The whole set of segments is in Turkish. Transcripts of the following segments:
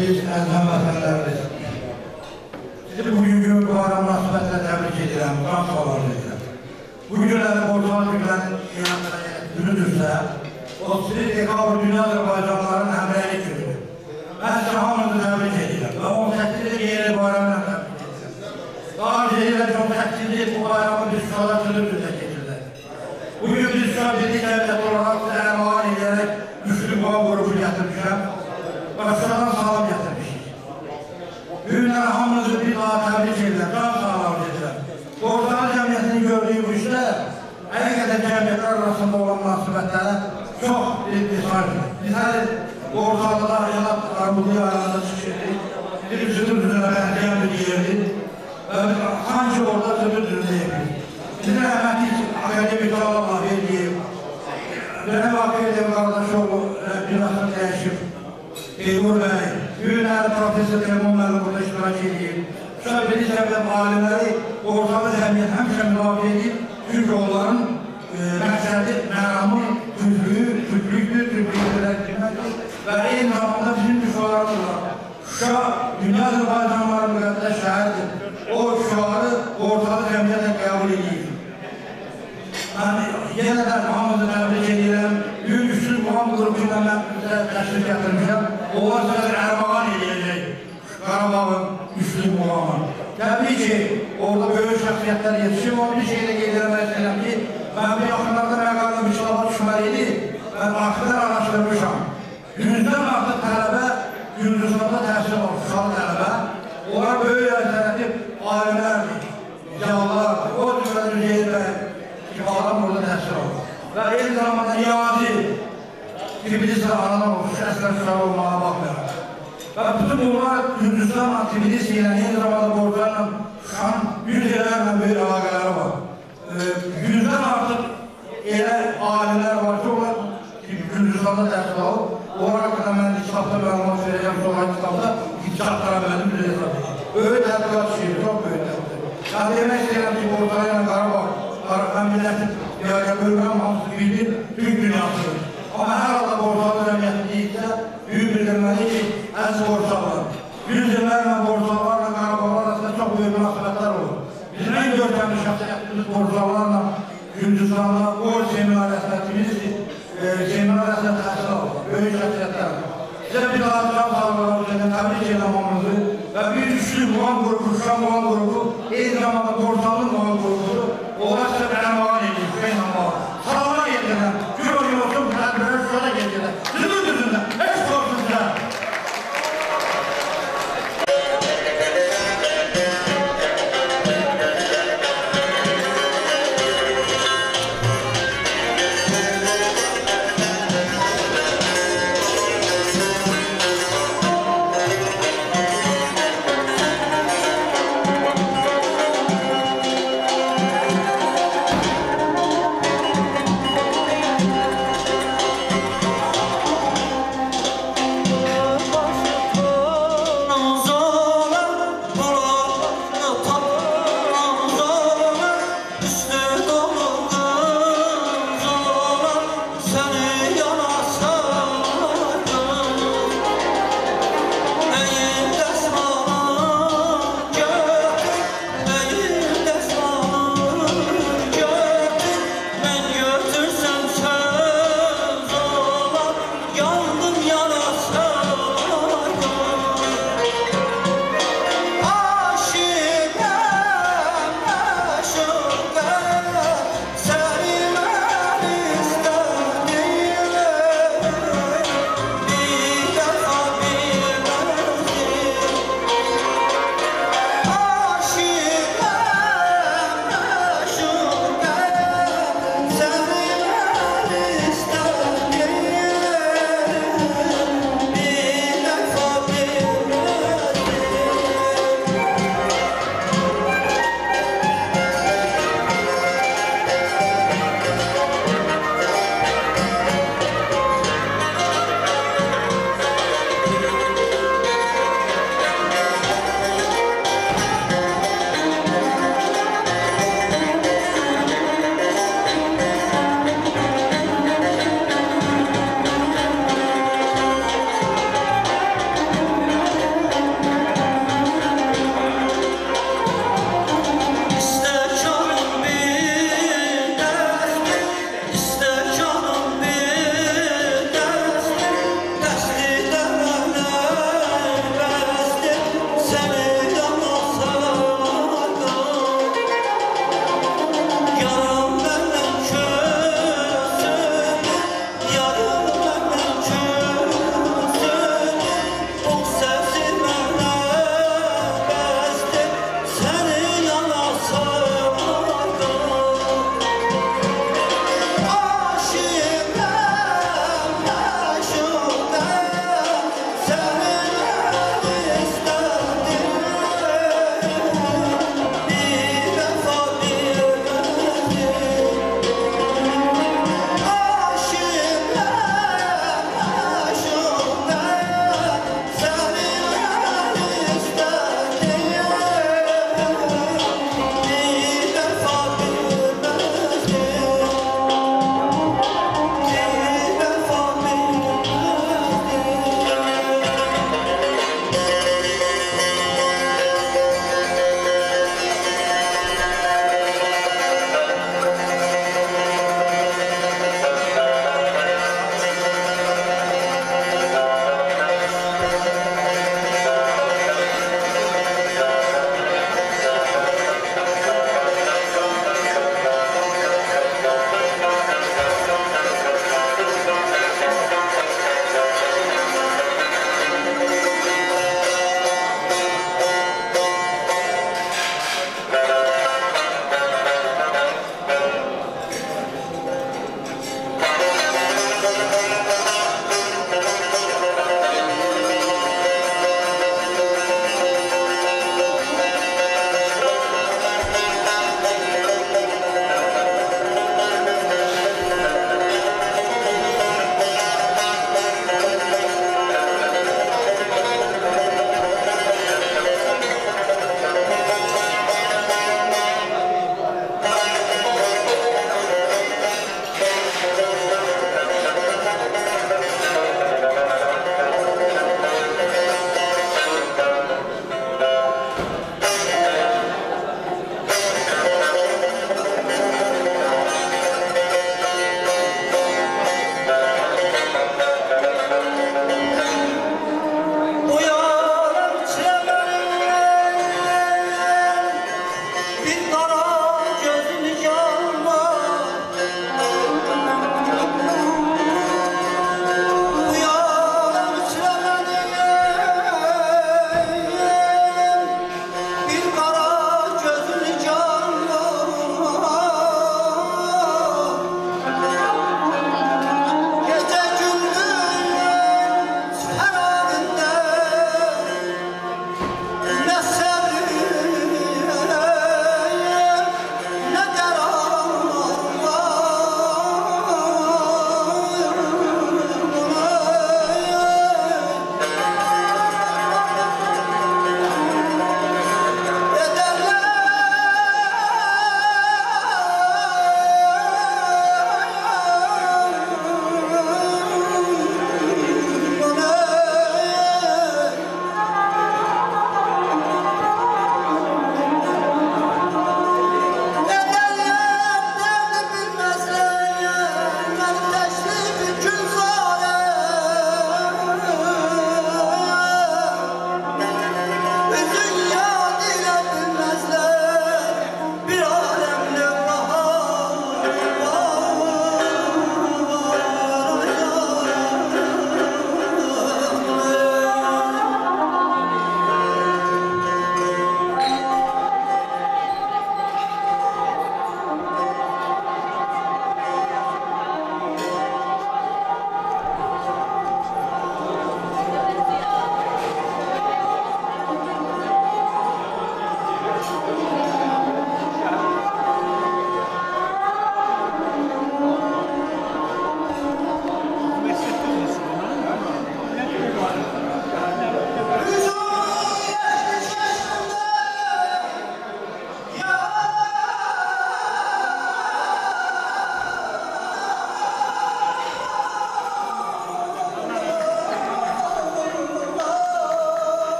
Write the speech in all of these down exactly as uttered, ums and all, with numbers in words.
biz əzəm vətənlərimiz. Sizi bugünkü bayram münasibətilə təbrik edirəm, can sağlar edirəm. Bu günləri Borçalı günlərin günüdürsə, otuz bir dekabr Dünya Azərbaycanlıların həmrəylik günüdür. Mən sizə hamınızı təbrik edirəm və on səkkizinci yeni bayramla təbrik edirəm. Daha önce ilə on səkkizinci bu bayramı biz Şuşada Sülübüzdə keçirdik. Bugün biz Şuşa Birlik Devleti olarak sizə ərmağan edərək Müslüm Qan qrupu gətirmişəm və Şuşadan salam gətirmişik. Bugünləri hamınızı bir daha təbrik edirəm, can sağlar edirəm. Borçalı cəmiyyətini gördüyü bu işlər, həqiqətən cəmiyyətlər arasında olan münasibətlərə çox bir mesajdır. Biz hər Borçalıda Yalaq Armudlu ayağında çıxışırdık, bir Zübür-Zübürə bənzəyən bir yerdir və sanki orada Zübür-Zübürə yapıyorduk. Bizim rəhmətli akademik Allah'a verdiğim, Benim Akademi Kardeşoğlu binasını dəyişib, Teymur Bəy, günləri Profesör Teymur Bəy burada iştirak edeyim. Şöyle bir səbəb alimləri Borçalı cəmiyyət həmişə müdafiə edib, çünki onların e, məqsədi, məramı, türklüyü, türklüktür, türklüyü və eyni zamanda bizim düşmanlarımız var. Şuşa, Dünya Azərbaycanlıların müqəddəs şəhərdir. O şuarı Borçalı cəmiyyətlə qəbul edeyim. Ben yeniden hamımızı təbrik edirəm. Büyük Müslüm Qan qrupuyla mən bizə təşrif gətirmişəm. Onlar sizə ərmağan edəcək Qarabağın Müslüm Qanı. Təbii ki, orada böyük şəxsiyyətlər yetişib. O bir şeylə qeyd eləmək istəyirəm ki, mən bir yaxınlarda məqalı bir şilaba düşməliydi. Mən artıqlar araşdırmışam. Yüzdən artıq tələbə Gürcüstanda təhsil var, Şuşalı tələbə. Onlar böyük əltərətib alimlərdir, ziyalılardır. O cümlədir Üzeyir bəy. Adam burada təhsil olur. Və eyni zamanda Niyazi Tbilis'lə anadan olmuş, əslər Şuşalı olmağa baxmayaraq. Və bütün bunlar Gürcüstan Tbilisi ilə eyni zamanda Borçalı'yla Şuşanın yüz illərlə böyük əlaqələri var. Yüzdən artıq elə alimlər var ki, onlar Gürcüstanda təhsil alıb. Onlar haqqında mən kitabda məlumat verəcəm, sonra kitabda inkişaflara mənim bir hesab edeyim. Böyük tədqiqat şeydir, çox böyük tədqiqat. Yəni demək istəyirəm ki, Borçalı ilə Qarabağ Qarabağ milletin yarıya bölümünün hamısı bildir, Türk dünyasıdır. Ama her halde Borçalı cəmiyyəti deyiksə, büyük bildirməli ki, əziz Borçalılar. Yüz illərlə Borçalılarla Qarabağlar arasında çok büyük münasibətlər olur. Bizim en görkəmli şəxsiyyətimiz Borçalılarla Gürcüstan'la o seminariyasında, Tbilisi e, seminariyasında təhsil alır. Böyük şəxsiyyətlər. Size bir daha can sağlıqlar üzerinde təbrik edəmamızı ve bir üçlü Qan qrupu, Şuşa Qan qrupu, eyni zamanda Borçalı Qan qrupudur. Onlar size ərmağan edin, Hüseyin Allah'a. Salamına getirəm, gül oyun olsun, bu tədbirə Şuşada getirəm. Sizin düzündə, heç korkun sizə.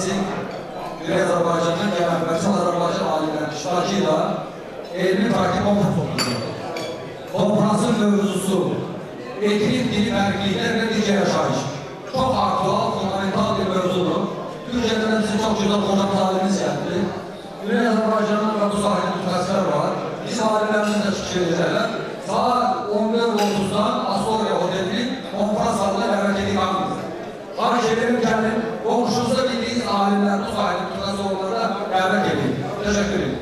Nazik, Güney Azərbaycandan gələn Mərkəz Azərbaycan alimlərinin iştirakı ilə elmi tarixi konfrans olundu. Konfransın mövzusu etnik dili fərqliliklər və birgə yaşayış. Çox aktual, fundamental bir mövzudur. Türkiyədən bizi çox gözəl hocam alimimiz gəldi. Güney Azərbaycandan və bu sahədə mütəxəssislər var. Biz alimlərimiz də çıxış edəcəklər. Saat on dörd otuzdan Astoria Oteli konfrans salonuna dəvət edilir. Xahiş edelim gəlin, qonşunuzda bildiyiniz alimlər bu sahədə mütəxəssis olanlara dəvət edin. Təşəkkür edin.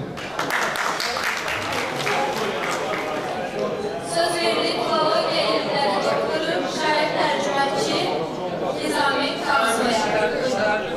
Söz verilir filologiya elmləri doktoru, şair tərcüməçi Nizami Tavsiyə.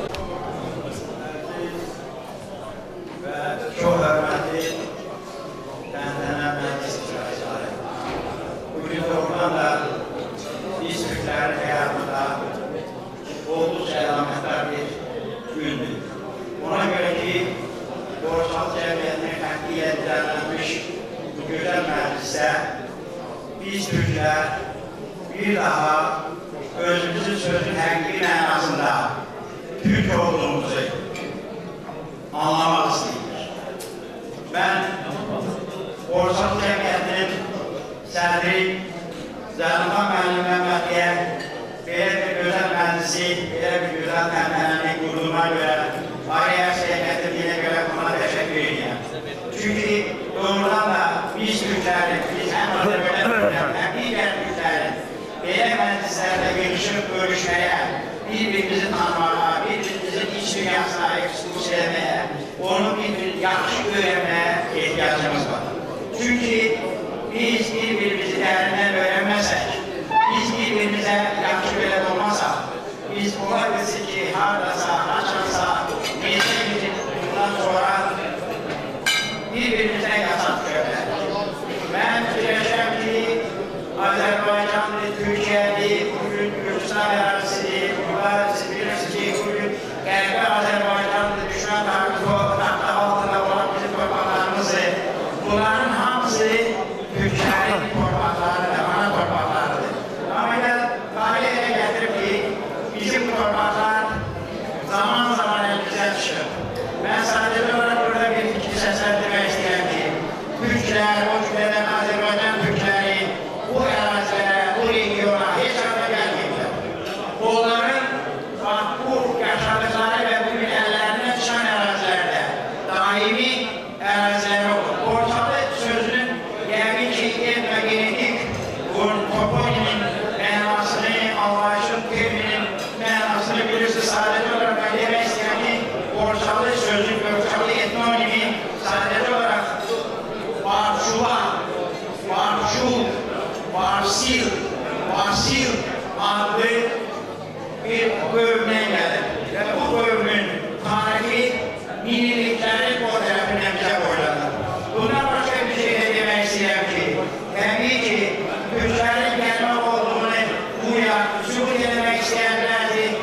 Çox hörmətli təntənə məclis iştirakçıları. Bugün doğrudan da biz Türklərin həyatında olduqca əlamətlər bir gündür. Ona görə ki, Borçalı Cəmiyyətinin xəttiyyə düzənlənmiş bu gözəl məclisdə biz Türklər bir daha özümüzün sözün həqiqi mənasında Türk olduğumuzu anlamaq istəyir. Mən Borçalı Cəmiyyətinin sədri Zəlimxan müəllim Məmmədliyə belə bir gözəl məclisi, belə bir gözəl təntənəni qurduğuna görə, ayrı ərsəyə gətirdiyinə görə buna təşəkkür edirəm. Çünki doğrudan da biz Türklərin, biz həm Azərbaycan Türklərin, həm digər Türklərin belə məclislərdə görüşüb, görüşməyə, bir-birimizi tanımağa, bir-birimizin iç dünyasına eksklus eləməyə, onu bir-bir yaxşı öyrənməyə ehtiyacımız var. Çünki biz bir-birimizi dərindən öyrənməsək, biz bir-birimizə yaxşı belə olmasaq, biz ola bilsin ki, haradasa, haçansa, neyse bizim bundan sonra bir-birimizə yasak görürlər. Mən fikirləşəm ki, Azərbaycanlı, Türkiyəli, bugün Gürcistan ərazisidir, bunlar siz bilirsiniz ki, bugün Qərbi Azərbaycanlı düşmən taxta altında olan bizim torpaqlarımızdır. Bunların hamısı Türklərin torpaqlarıdır, ana torpaqlarıdır. Amma ya tarih elə gətirib ki, bizim torpaqlar zaman-zaman əlimizə düşür. Mən sadəcə olaraq burada bir fikri səsləndirmək istəyirəm ki, Türklər, o cümlədən Azərbaycan Türkləri bu ərazilərə, bu regiona heç arada gəlməyiblər. Onların bu yaşadıqları və bugün əllərindən çıxan ərazilərdə daimi əraziləri olur. Borçalı sözünün yəqin ki, etmə genetik toponimin mənasını, anlayışın, terminin mənasını bilirsiniz. Sadəcə olaraq mən demək istəyirəm ki, Borçalı sözün, Borçalı etnonimi sadəcə olaraq Barçula, Barçul, Barsil, Barsil adlı bir bölümdən gəlir. Və bu bölümün tarihi miniliklərin o tərəfindən bizə qoyulur. Bundan başqa bir şey də demək istəyirəm ki, təbii ki, Türklərin gəlmək olduğunu buraya sübut etmək istəyənlərdir.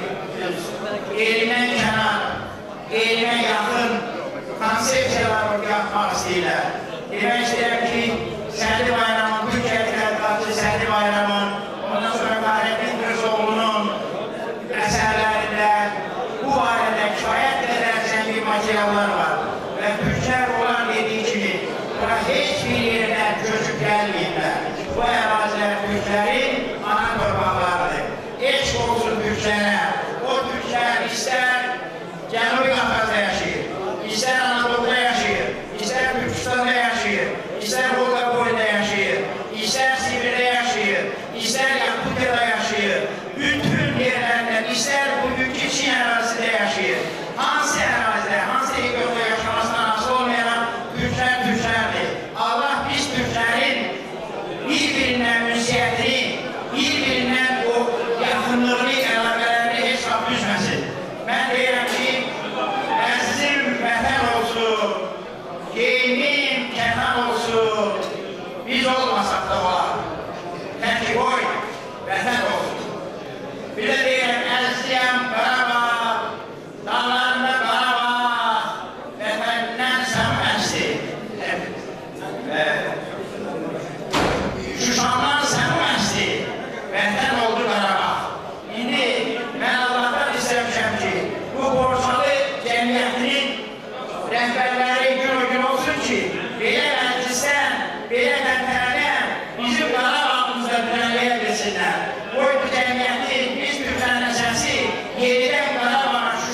Elimə kənar, elimə yaxın konsepsiyalar yapmaq istəyirlər. Demək istəyirəm ki, Səhli Bayramın, Türkiyəli tədqiqatçı Səhli Bayramın, ondan sonra Fahrettin Qırzoğlu'nun əsərlərində bu barədə kifayət qədər zəngin materiallar var. Və Türklər olan dediyi kimi, bura heç bir yerdən köçüb gəlməyiblər. Bu ərazilər Türklərin ana torpaqlarıdır. Heç olsun Türklərə, o Türklər istər Cənubi Qafqazda yaşayır, istər Anadolu'da yaşayır, istər Türkistan'da yaşayır, istər Volga boyunda yaşayır, istər Sibir'də yaşayır, istər Yakutiyada yaşayır, bütün yerlərdən, istər bugünkü Çin ərazisində yaşayır. Hansı ərazide, hansı regionda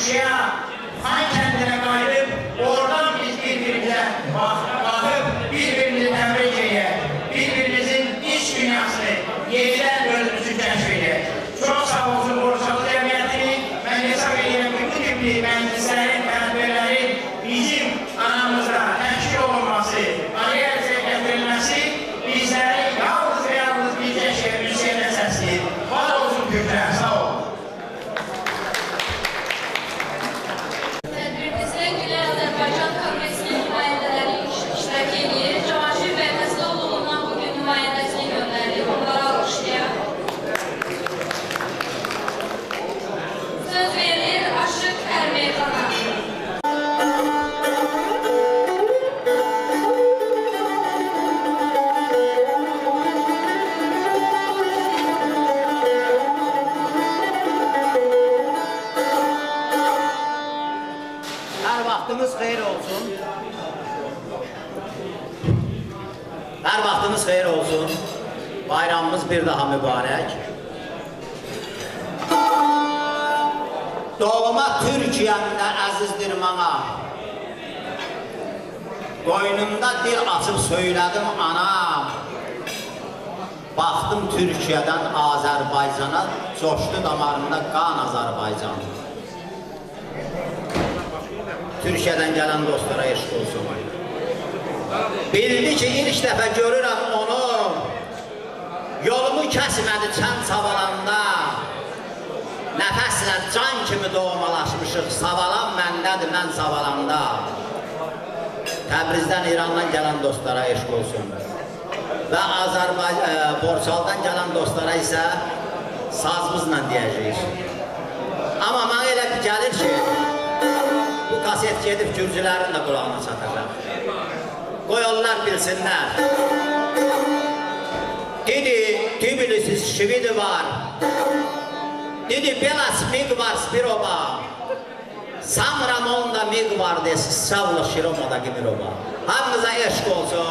Şuşaya, Han kəndinə qayıdıb, oradan biz bir-birimizə baxıb, bir-birimizi təbrik edək, bir-birimizin iç dünyasını yenidən özümüzü kəşf edək. Çox sağ olsun Borçalı Cəmiyyətini, mən hesab edirəm ki, bu tipli məclislərin, tədbirlərin bizim anamızda təşkil olunması, araya gətirilməsi bizləri yalnız və yalnız bir keşkə müziyyədə səsləyir. Var olsun Türklər, sağ olun. Tədbirimizdə Güney Azərbaycan Konqresinin nümayəndələri iştirak edir. Cavanşir bəy Fəzloğlu'ndan bugün nümayəndəsini göndərdik. Onları alqışlayaq. Söz verilir Aşıq Ərmeyxana. Hər vaxtımız xeyir olsun. Hər vaxtımız xeyir olsun. Bayramımız bir daha mübarək. Doğma Türkiyəmdə əzizdir mənə. Qoynumda dil açıb söylədim anam. Baxdım Türkiyədən Azərbaycana, coşdu damarında qan Azərbaycan. Türkiyədən gələn dostlara eşq olsun. Bildi ki, ilk dəfə görürəm onu, yolumu kəsmədi çən savalanda. Nəfəslə can kimi doğmalaşmışıq, savalan məndədir, mən savalanda. Təbrizdən, İrandan gələn dostlara eşq olsun. Və Azərbaycan, Borçaldan gələn dostlara isə sazımızla deyəcəyik. Amma mənə elə bir gəlir ki, bu kaset gedib gürcülərin də qulağına çatacaq. Qoy onlar bilsinlər. Dedi, Tbilisi şividi var. Dedi, Belas mig var Spiroba. Sam Ramon'da mig var desi, Savla Şiroma'da Gimiroba. Hamınıza eşk olsun.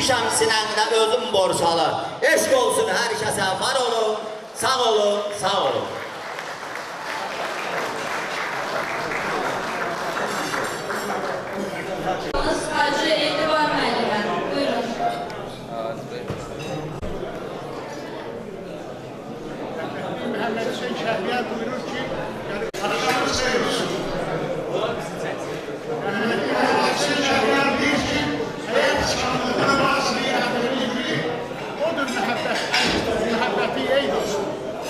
Düşmüşəm sinəndə özüm borçalı. Eşq olsun hər kəsə, var olun, sağ olun, sağ olun. Hacı Etibar müəllimə, buyurun. Məhəmməd Hüseyin Şəhriyyar buyurur ki, aşağıda sayıyorsun. Məhəmməd Hüseyin Şəhriyyar deyir ki, həyat şanlığına bazı riyadəli gibi, odur məhəbbət, məhəbbəti ey dostum.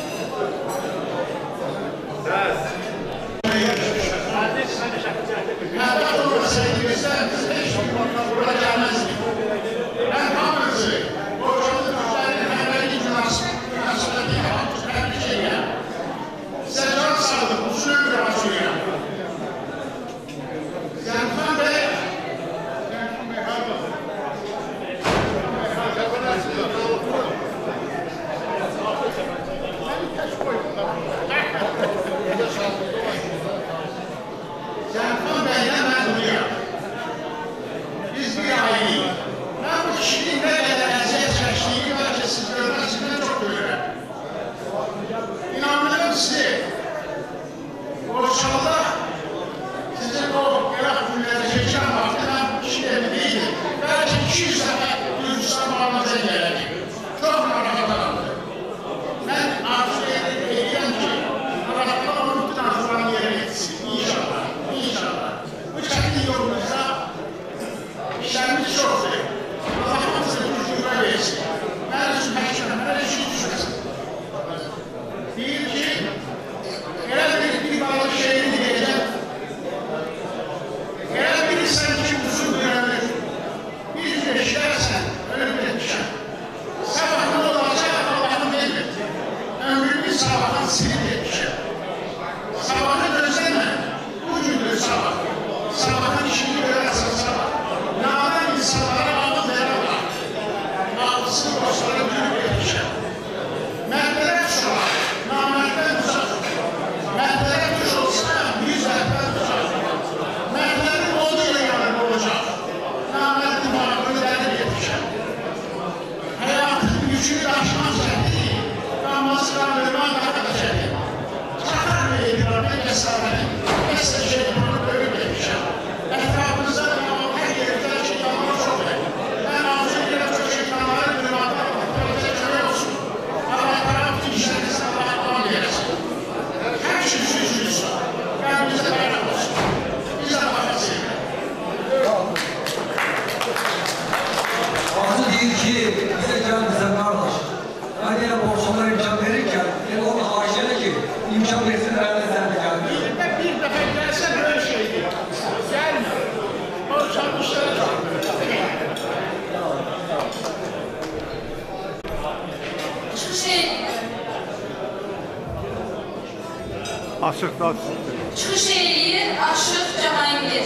Məhəbbət olmasaydı bizdən, biz heç bir bura gəlməzdik. Mən hamınızı, borçalı Türklərin həmrəli münasibəti hamınızı təbrik edirəm. Sizə can sağlıq, uzun ömür arzulayıram. Zəmxan bəy, Zəmxan bəy, harada? Zəmxan bəylə mən duyuram. Biz bir aileyik. Ben bu kişinin ne kadar eziyet çektiğini belki siz görmesinden çok görürüm. İnanırım size, Borçalı'da sizin o Irak günleri çeken vakti ben bu kişi evi değilim. Belki iki yüz sefer Gürcistan bağlamıza geldik. Çok narahat adamdı. Ben arzu edeyim ki, narahatlar onun bütün arzularını yerine getirsin. İnşallah, inşallah. Bu çektiği yolumuzda işlerimiz çoktur. Allah'ın size tecrübe versin. Ben üzüm həkimlərə şey düşməsin. Deyir ki, elə bir bir bağlı şehrini deyəcəm. Elə bilirsən ki, uzun dönəmdir. Bir gün eşlərsən, ölüm etmişəm. Sabahın olacaq, Allah'ın demir. Ömrümün sabahın silip etmişəm. Sabahı gözləmə, bu gündür sabah. Sabahın işini görərsən sabah. Nadan insanlara ağıl verə var. Ağılsız dostlara dönüp etmişəm. Mərdlərə tuşar, namərddən uzaq. Mərdlərə tuş olsa, yüz əlbət uzaq. Mərdlərin oldu ilə yanır olacaq. Namərdin varlığını dərib etmişəm. Həyatın yükünü daşımaq çəkdir. Qanmaz qanırman daha da çəkdir. Çakar və edirabı qəsarəni, qəsdə şeytanı bölüb etmişəm. Ətrafınızda hər yerdə şeytanlar çoxdur. Mən arzu edirəm ki, şeytanları qırmaqda bize kömək olsun. Allah taraf ki, işlərinizdə Allah aman verəsin. Hər şey süzgünsün. Qəlbinizə bayram olsun. Biz də baxa sevmək. Bazı deyir ki, bize gel bize kardeş. Ben yine borçlulara imkan verirken, yani onun ailene ki, imkan versin herhalde sen de gelmiyor. Yılda bir dəfə gəlsə böyle şeydir. Gəlmə. O çalışlara çok. Çıxış edin. Açıqda açıqdır. Çıxış eləyir Aşıq Cahangir.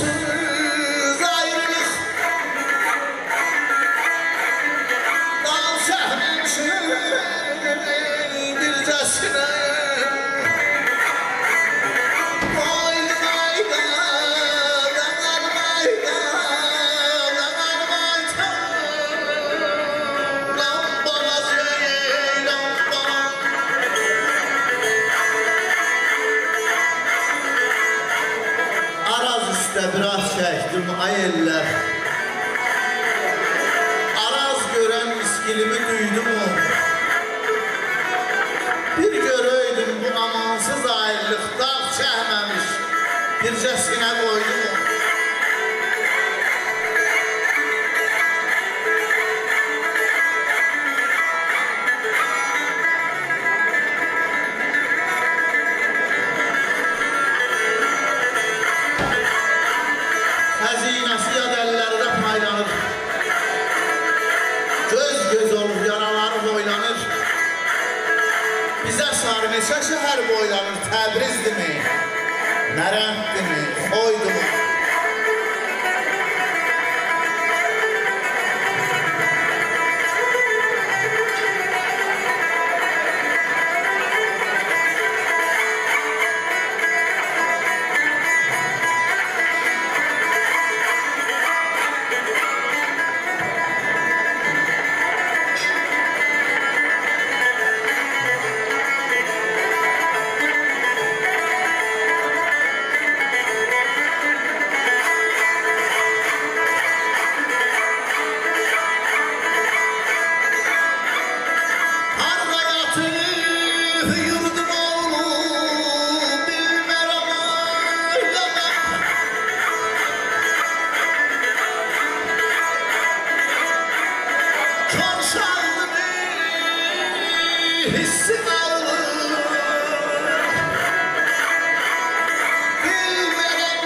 amansız ayrılık dağ səhrimsin bircəsinə biraz çəkdim ay eller Araz görən miskilimi duydum o Bir görəydim bu amansız ayrılıq dağ çəkməmiş bircəsinə qoydum o Xəzinəsi yad əllərdə paylanır Göz göz olur, yaraları boylanır Bizə sarı neçə şəhər boylanır Təbrizdimi, Nərəndimi, Xoydumi Hissim alır Bilmərəm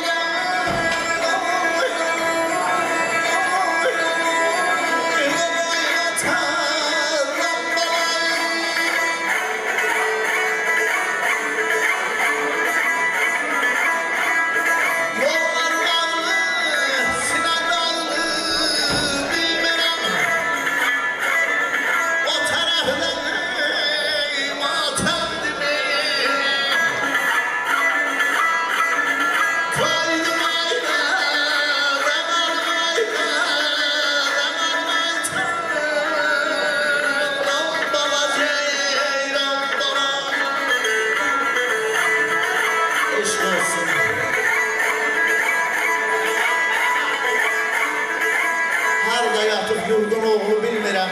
Yurdun oğlu bilmirəm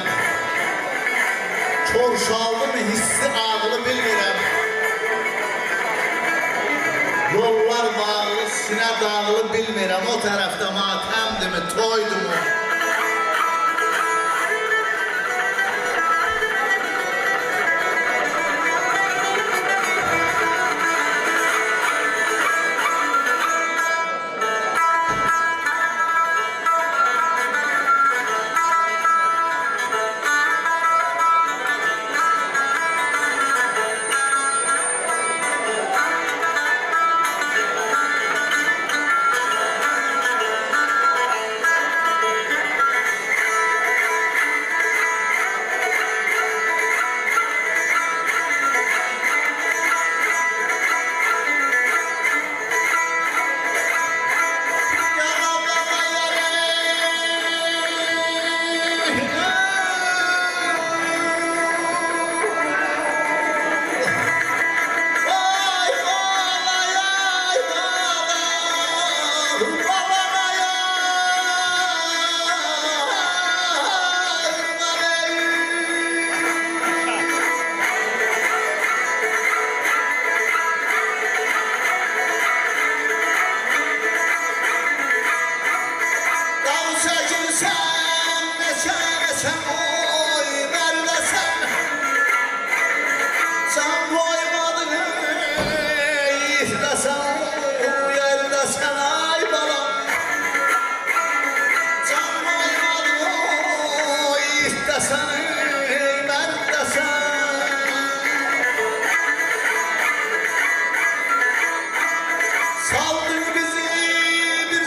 Kor şaldı mı hissi ağlı bilmirəm Yollar bağlı, sinə dağlı bilmirəm O tərəfdə matəmdi mi, toydu mu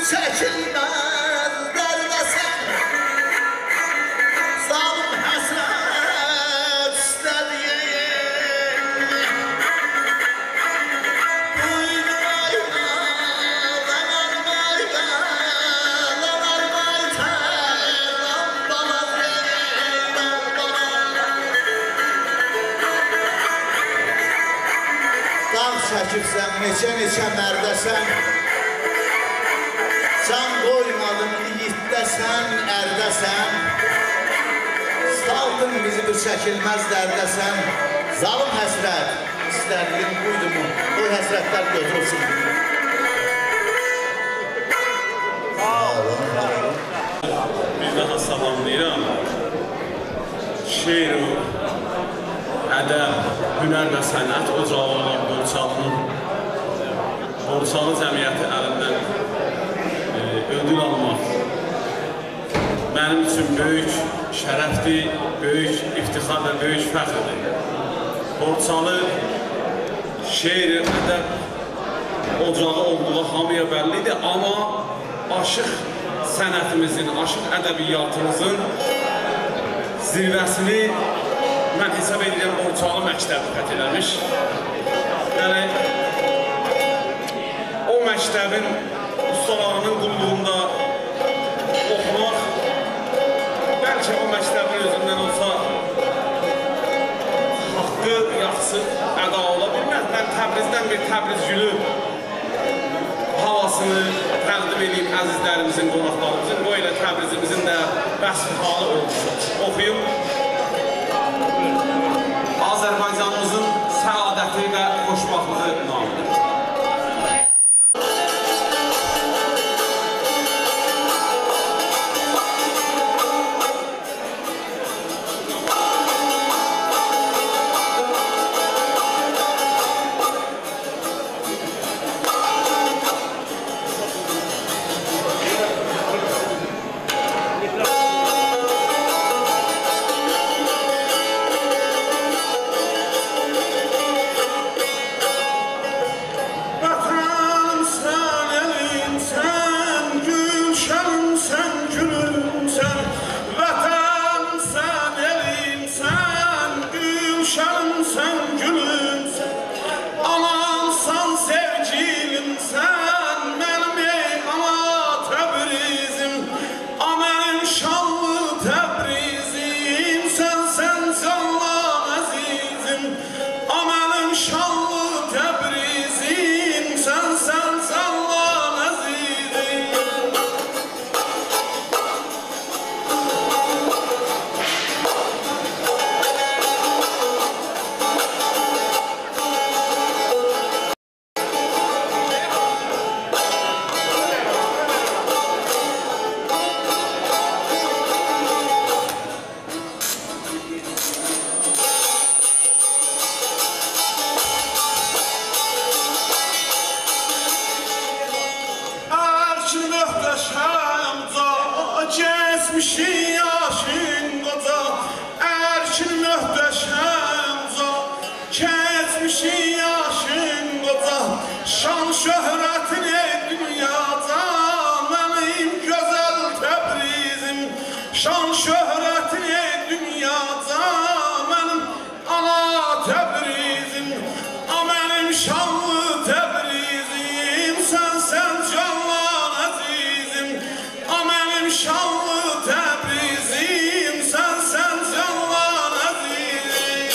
çəkilməz dərdəsən. Zalim həsrət istədiyin Buydu ayda, lanar mayda, lanar mayda, lambalar verin, lambalar. Dağ çəkibsən, neçə-neçə mərdəsən, can qoymadın yiğitdəsən, ərdəsən, saldın bizi bir çəkilməz dərdəsən. Zalim həsrət istədiyin buydu mu? O həsrətlər götürülsün. Bir daha salamlayıram. Şeir, ədəb, hünər və sənət ocağı olan Borçalının Borçalı cəmiyyəti əlindən e, ödül almaq mənim üçün böyük şərəfdir, böyük iftixar və böyük fəxrdir. Borçalı şeir, ədəb ocağı olduğu hamıya bəllidir, amma aşıq sənətimizin, aşıq ədəbiyyatımızın zirvəsini mən hesab edirəm Borçalı məktəbi fəth eləmiş. Yəni, o məktəbin ustalarının qulluğunda oxumaq, bəlkə o məktəbin özündən olsa haqqı, yaxşı əda ola bilməz. Mən Təbrizdən bir Təbriz gülü havasını təqdim edeyim əzizlərimizin, qonaqlarımızın. Bu ilə Təbrizimizin də vəsf halı olmuş. Oxuyum. Azərbaycanımızın səadəti və xoşbaxtlığı namıdır. Şan şöhretini dünyada benim güzel Təbrizim. Şan şöhretini dünyada benim ana Təbrizim. A benim şanlı Təbrizim, sen sen canlan azizim. A benim şanlı Təbrizim, sen sen canlan azizim.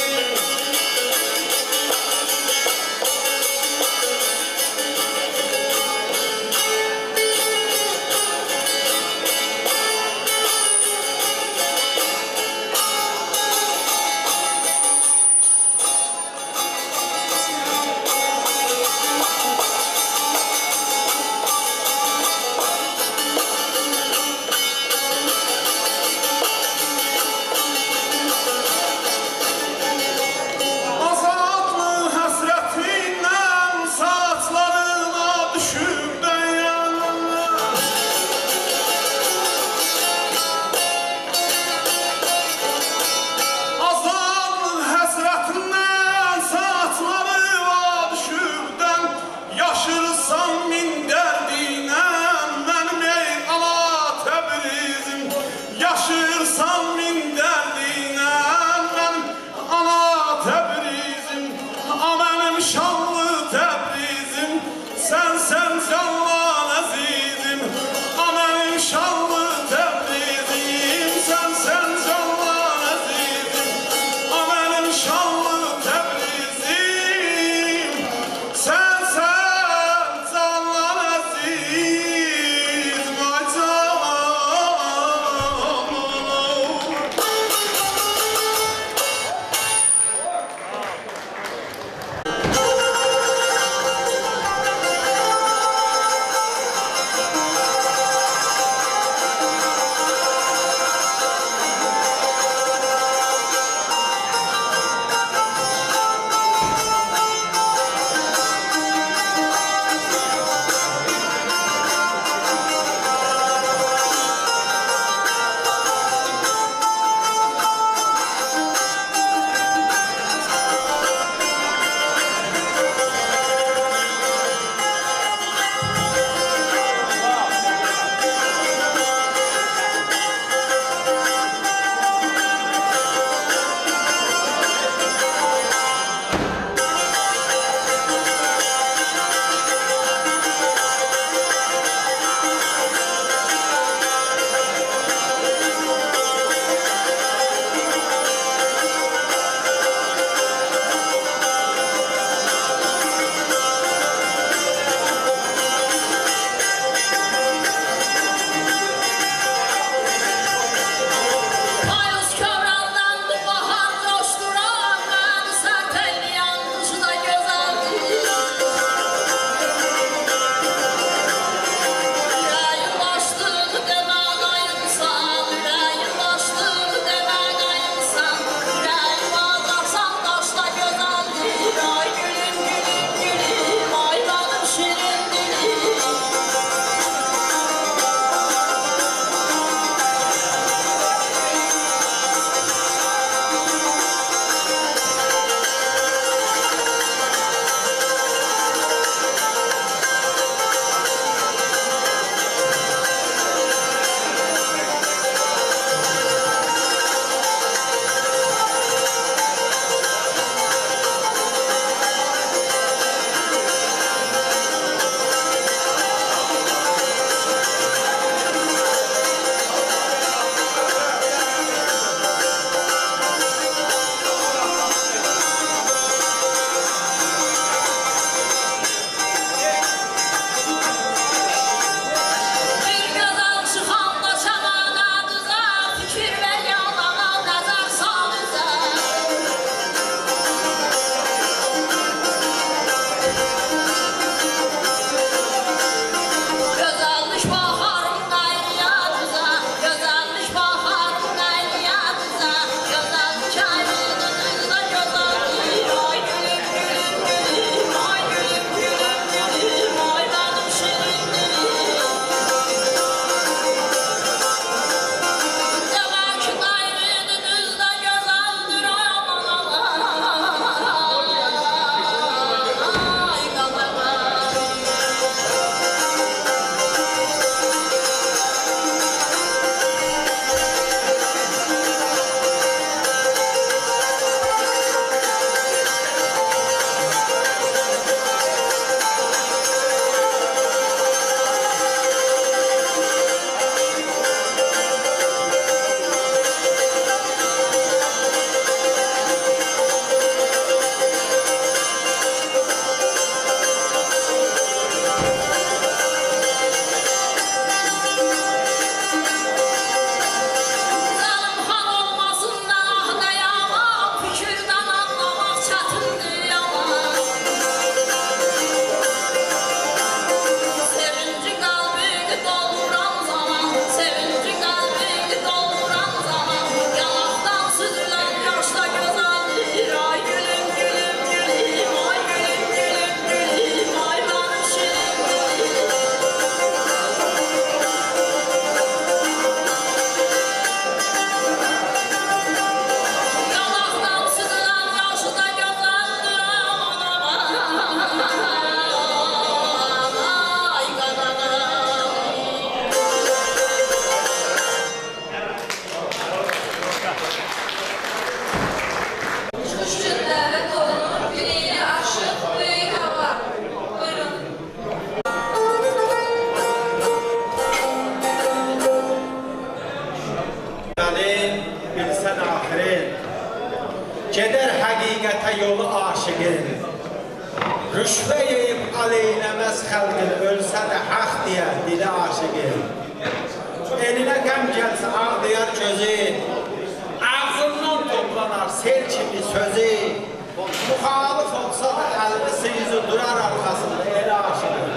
ölsən axirin, gedər həqiqətə yolu aşiqin. Rüşvə yeyib aleyləməz xəlqin, ölsə də haq deyər dili aşiqin. Elinə qəm gəlsə ağlayar gözü, ağzından toplanar sel kimi sözü. Muxalif olsa da əlbisi yüzü durar arxasında elə aşiqin.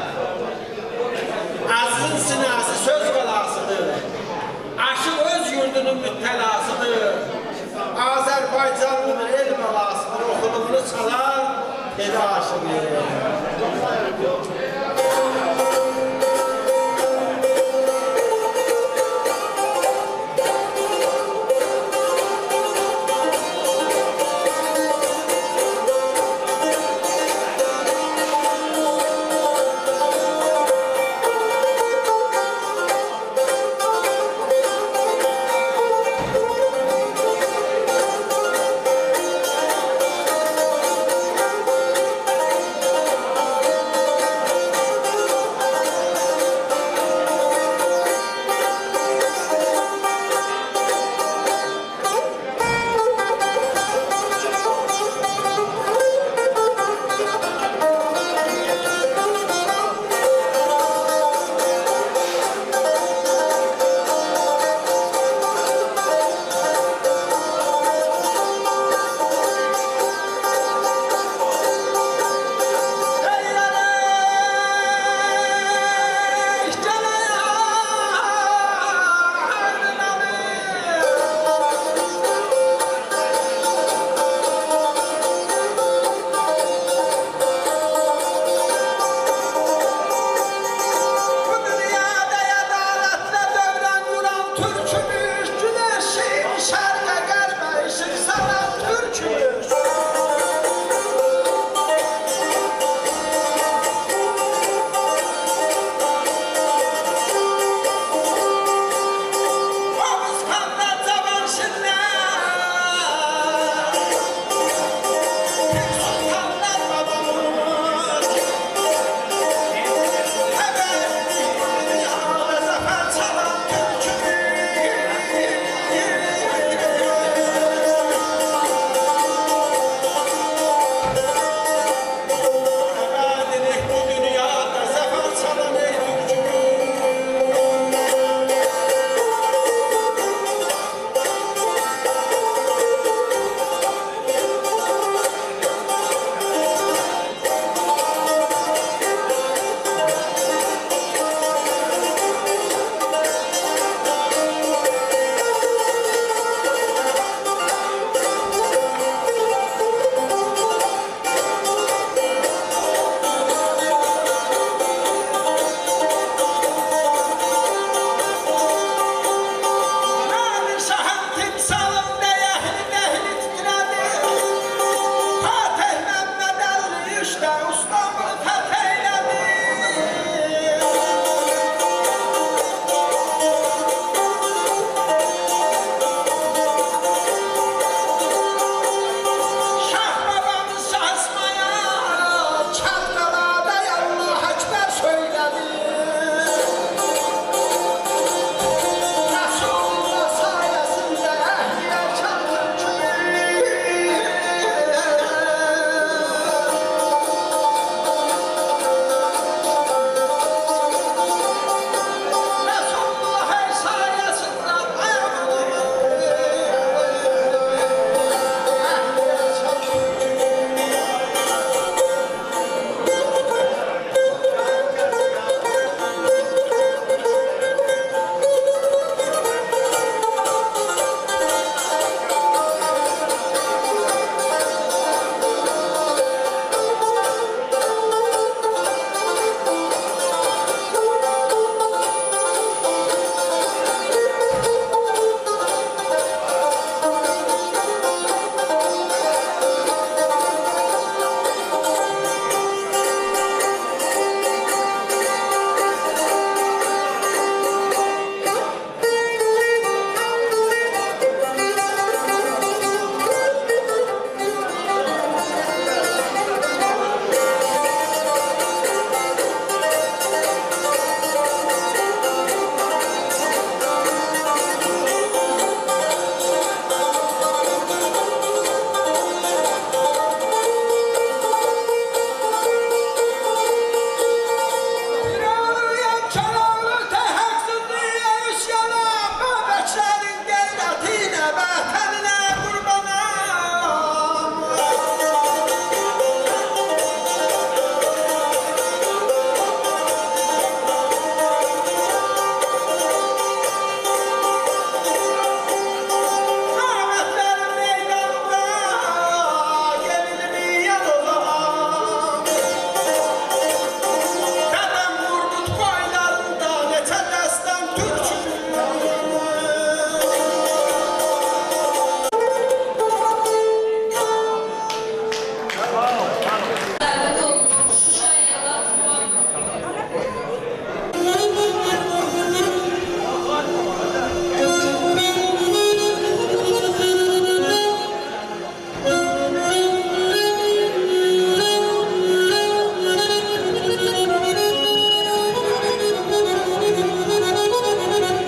Azın sinası söz qalasıdır, aşıq öz yurdunun müttəlasıdır. Azərbaycanlıdır, el balasıdır, oxuduğunu çalar, elə aşiqin. Thank you.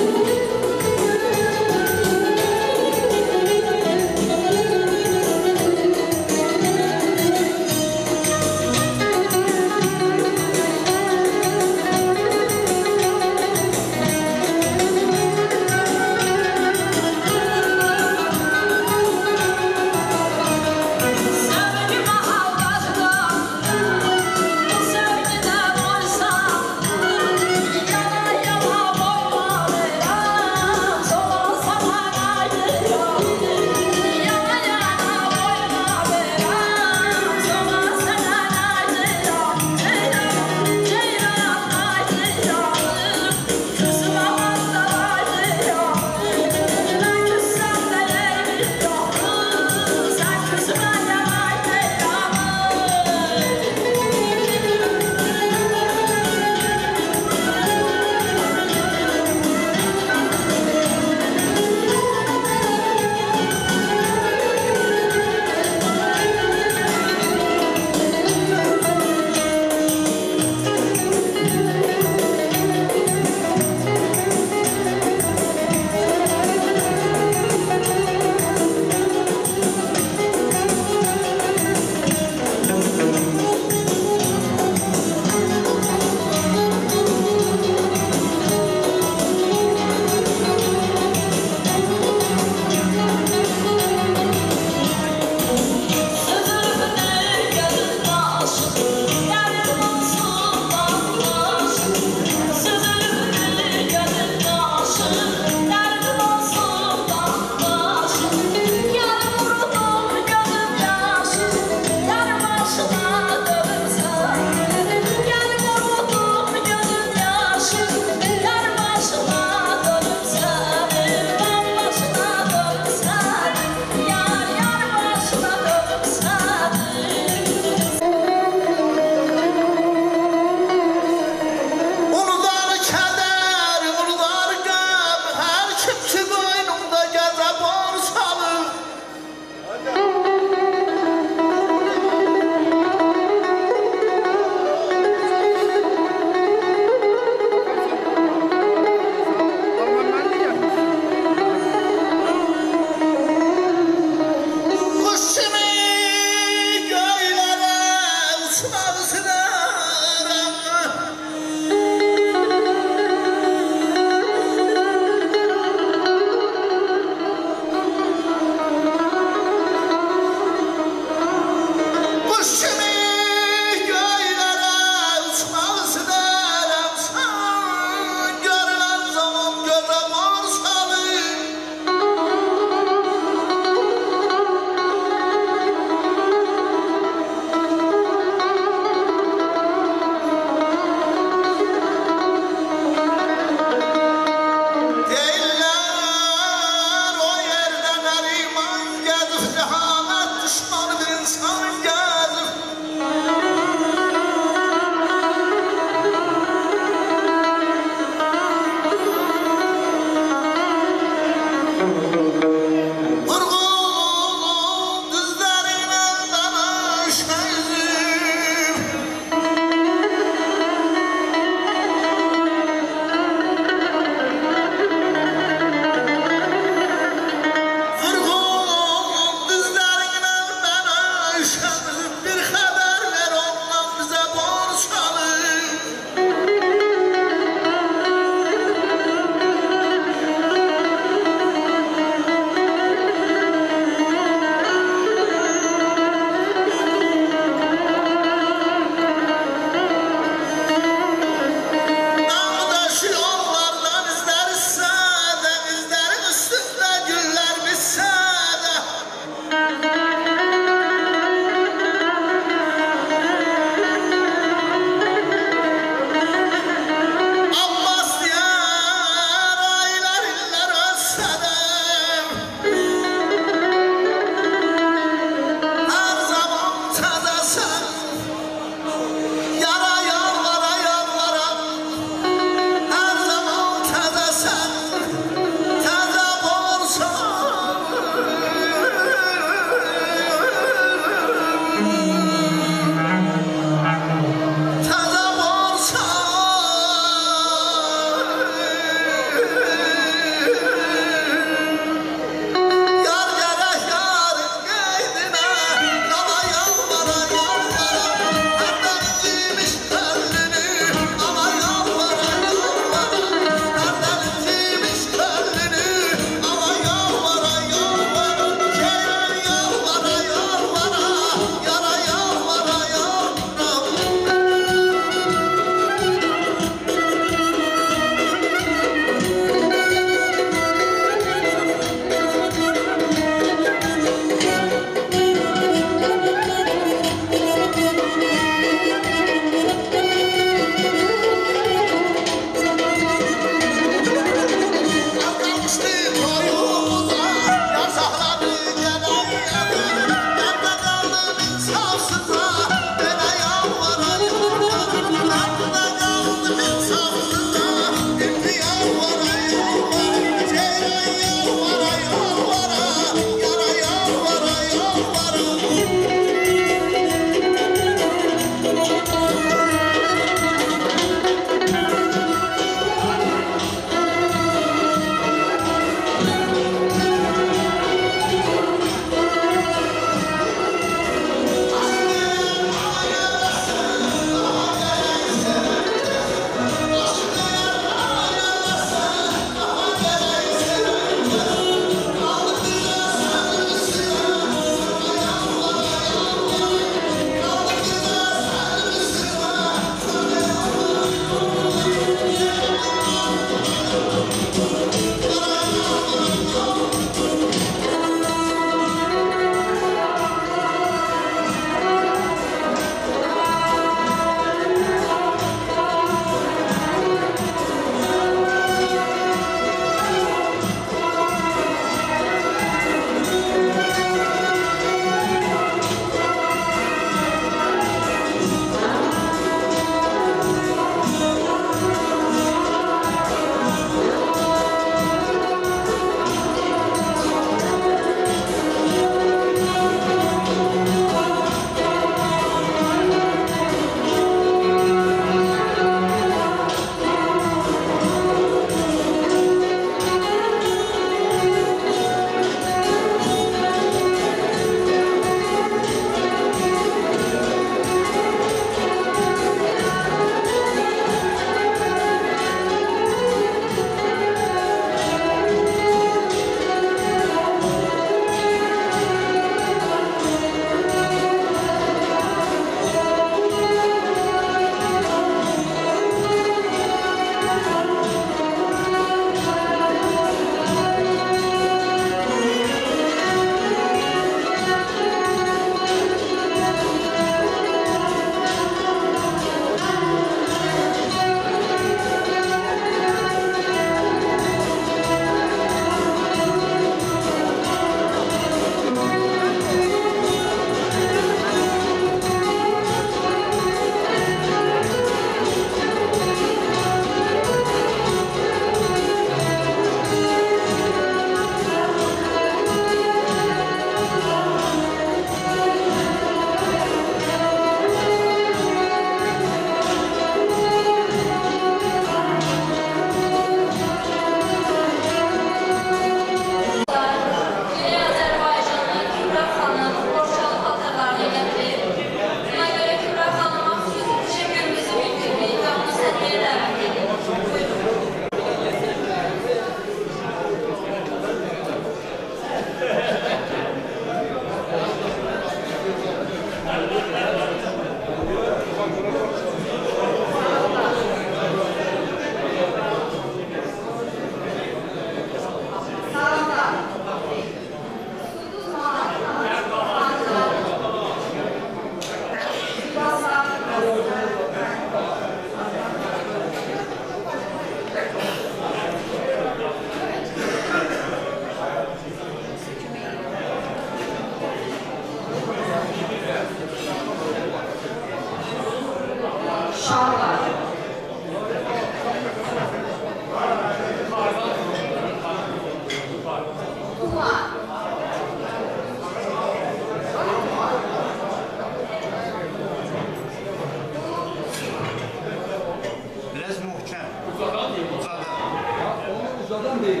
Biraz muhkəm. Uzadan deyil. Uzadan. Onun uzadan deyil.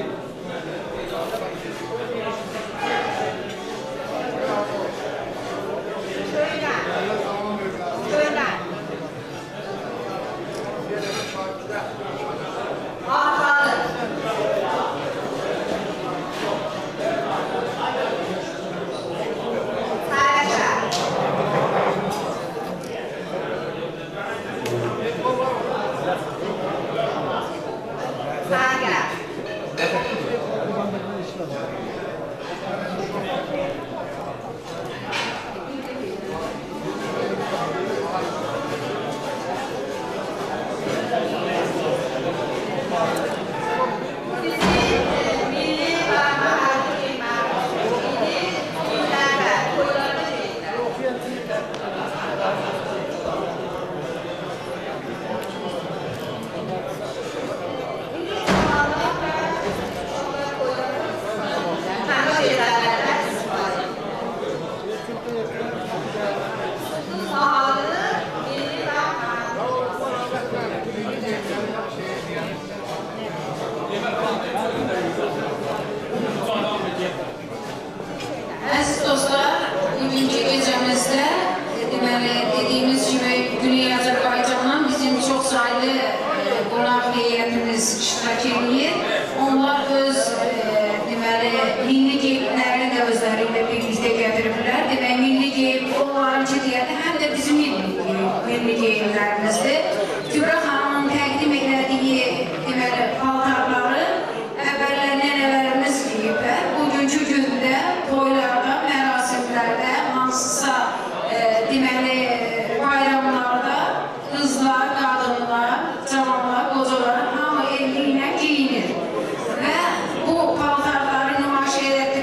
Əziz dostlar, bugünkü gecəmizdə deməli, dediyimiz kimi Güney Azərbaycandan bizim çox saylı e, qonaq heyətimiz iştirak edir. Onlar öz e, deməli, milli geyimlərini də özləri ilə birlikdə gətiriblər. Demək, milli geyim onlarınki deyəndə həm də bizim milli, milli geyimlərimizdir. Kübra xanımın təqdim elədiyi deməli, paltarları əvvəllər nənələrimiz geyiblər. Bugünkü gündə toylarda, mərasimlərdə, hansısa e, deməli, bayramlarda qızlar, qadınlar, cavanlar, qocalar hamı evli ilə geyinir. Və bu paltarları nümayiş edək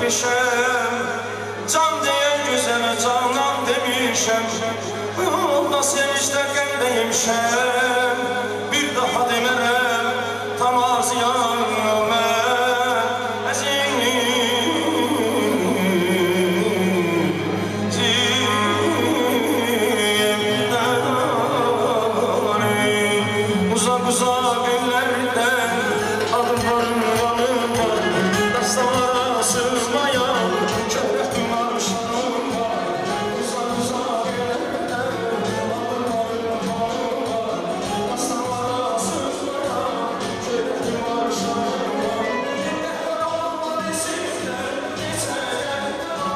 demişəm, can deyən gözələ canan demişəm, bu yolda sevinçdə qəmdə yemişəm, bir daha demərəm, tam arzıyam mən, əzimim, zimdən, uzaq uzaq ellərdən, adım var, yanım var, dastanlara sığmayan, kövrətim var, şanım var, uzaq uzaq ellərdən, adım var, yanım var, dastanlara sığmayan, kövrətim var, şanım var, rəhbər olma esimdən, geçməyən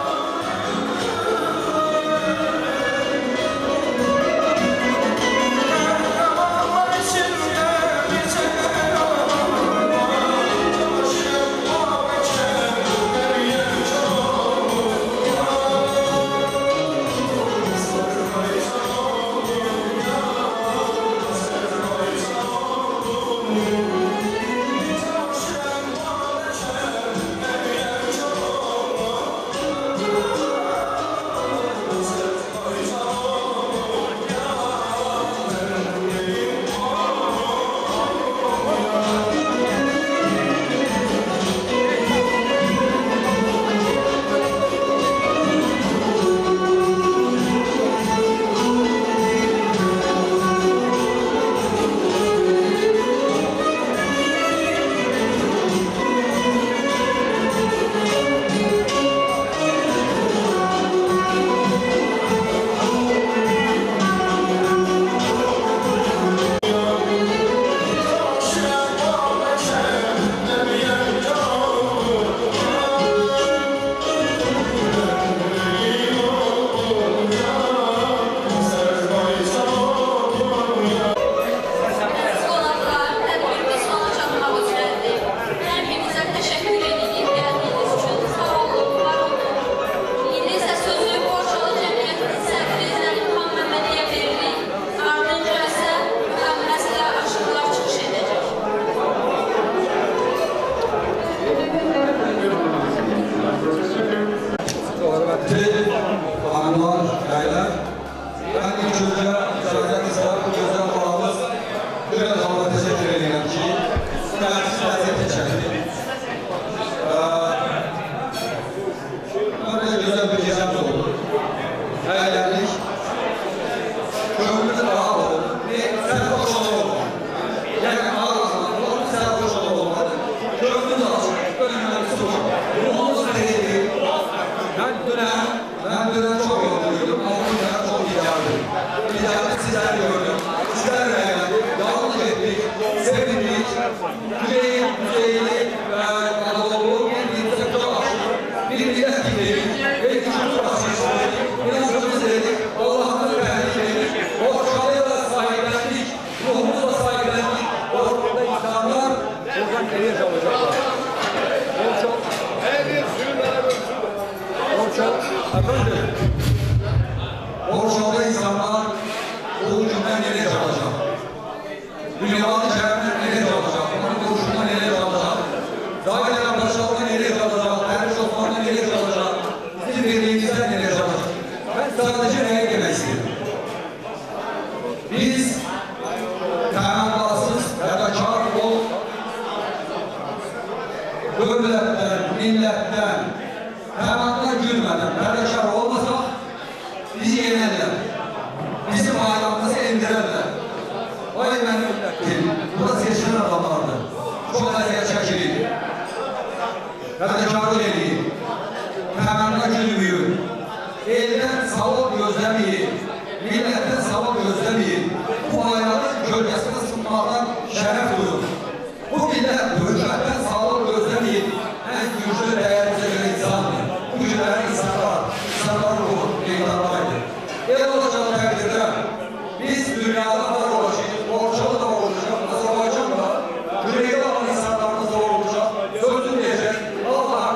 Hanımlar, beyler, ben ilk önce icazənizlə bu gözəl bağımız Güzel Havla teşekkür edirəm ki, dərsiz vəziyyətə çəkdi. Böyle güzel bir gecemiz oldu. Eğlendik. Köyümüz rahat oldu. Bir sərhoş oldu. Yani ağzına, doğru sərhoş olmadı. Köyümüz açık, önümüz oldu. Ruhumuz neydi? Ben dönem, ben dönem çok yoruluyordum. Ama bu dönem çok icardım. İcardım sizler gördüm. Sizlerle eğlendik. Yalnız ettik. Sevindik. Güzeyin, güzeyli ve Anadolu bir birbirimize çok aşık. Bir millet gibiydik. Ve küçük aşıklık. İnancımız dedik. Allah'ımız beğendik. Borçalıya da sahiplendik. Ruhumuzla sahiplendik. Orada insanlar buradan geriye çalacaklar. Borçal. Borçal. Efendim. Borçal'da insanlar o ucundan nereye çalacak? Dünyanın şehrinden nereye çalacak? Onun borçundan nereye çalacak? Zaten Borçal'da nereye çalacak? Ermiş Osman'da nereye çalacak? Bizim birliğimizden nereye çalacak? Ben sadece neye demek istedim? Biz temenlasız, fedakar ol, devletten, milletten, temanda gülmeden, fedakar olmasak bizi yenerler. Bizim ailemimizi indirerler. Vay benim milletim, burada seçilen adamlardı. Çok eziyet çekiliydi. Fedakarlık ediydi. Temanda gülmüyor. Elden savuk gözlemeyin. Milletten savuk gözlemeyin. Bu ayağın gölgesini sıkmaktan şeref duyun. Bu millet hükümetten savuk gözlemeyin. En güçlü değerimize göre insandır. Bu güçlerin insanlar, insanlar ruhu, meydanlarıydı. El olacak takdirde biz dünyada var olacak, Borçalı da olacak, Azerbaycan'da yüreği olan insanlarımız da olacak, sözü diyecek, Allah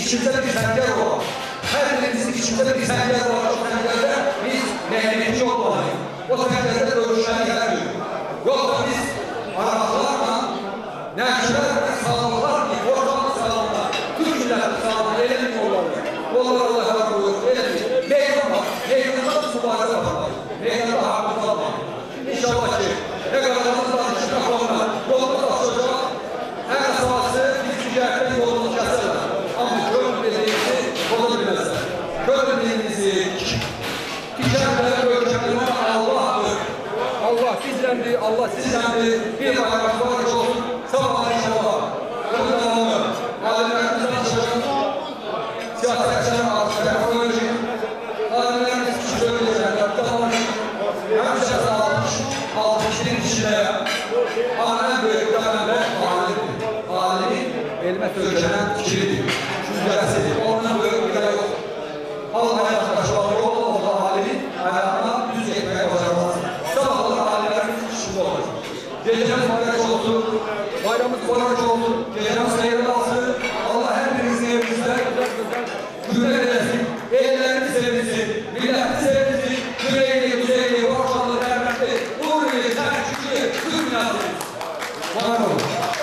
içimizde bir səngər var. Hər birimizin içimizde bir səngər var. O səngərdə biz nəhliyetçi olmalıyıq. O səngərdə dövüşən gəlmiyor. Yoksa biz Araplarla, Nəşkilərlə, sağlıqlarla, ortamlı sağlıqlar, Türklərlə sağlıqlar eləmək olarlar. Onlar Allah'a buyur, eləmək. Meydan var, meydanda mübarək var. Meydanda hakkımız var. İnşallah ki, ne kadarımız var, işine konular, yolumuz açacak. En esası biz ticaretten yolumuzu keserler. Ama köylü dediğimizi bulabilmezler. Köylü dediğimizi ticaretten ölçeklerine Allah'tır. Allah bizdendir, Allah sizdendir. Bir bayrak var olsun, sabah inşallah. Bunun devamı, alimlerimizden açacak. Siyasetçilerin altında koyacak. Alimlerimiz kişi söyleyecek, yaptılar. Hem şahsı almış, altmış bin kişilere. Ama en büyük temelde alimdir. Alimin elime söylenen kişidir. Düşüncesidir. Ondan büyük bir de yok. Allah'a yaklaşmalı yol oldu alimin ayağına düz gitmeye başlamaz. Sabahlar alimlerimiz kişide olacak. Gecemiz bayrak olsun, bayramımız bayrak olsun, gecemiz hayırlı olsun. Allah her birimizin evimizde güzel eylesin, evlerimiz sevilsin, milletimiz sevilsin, güneyli, güzeyli, ortalı, dermetli, uğurlu, tercihli, Türk milletimiz. Var olun.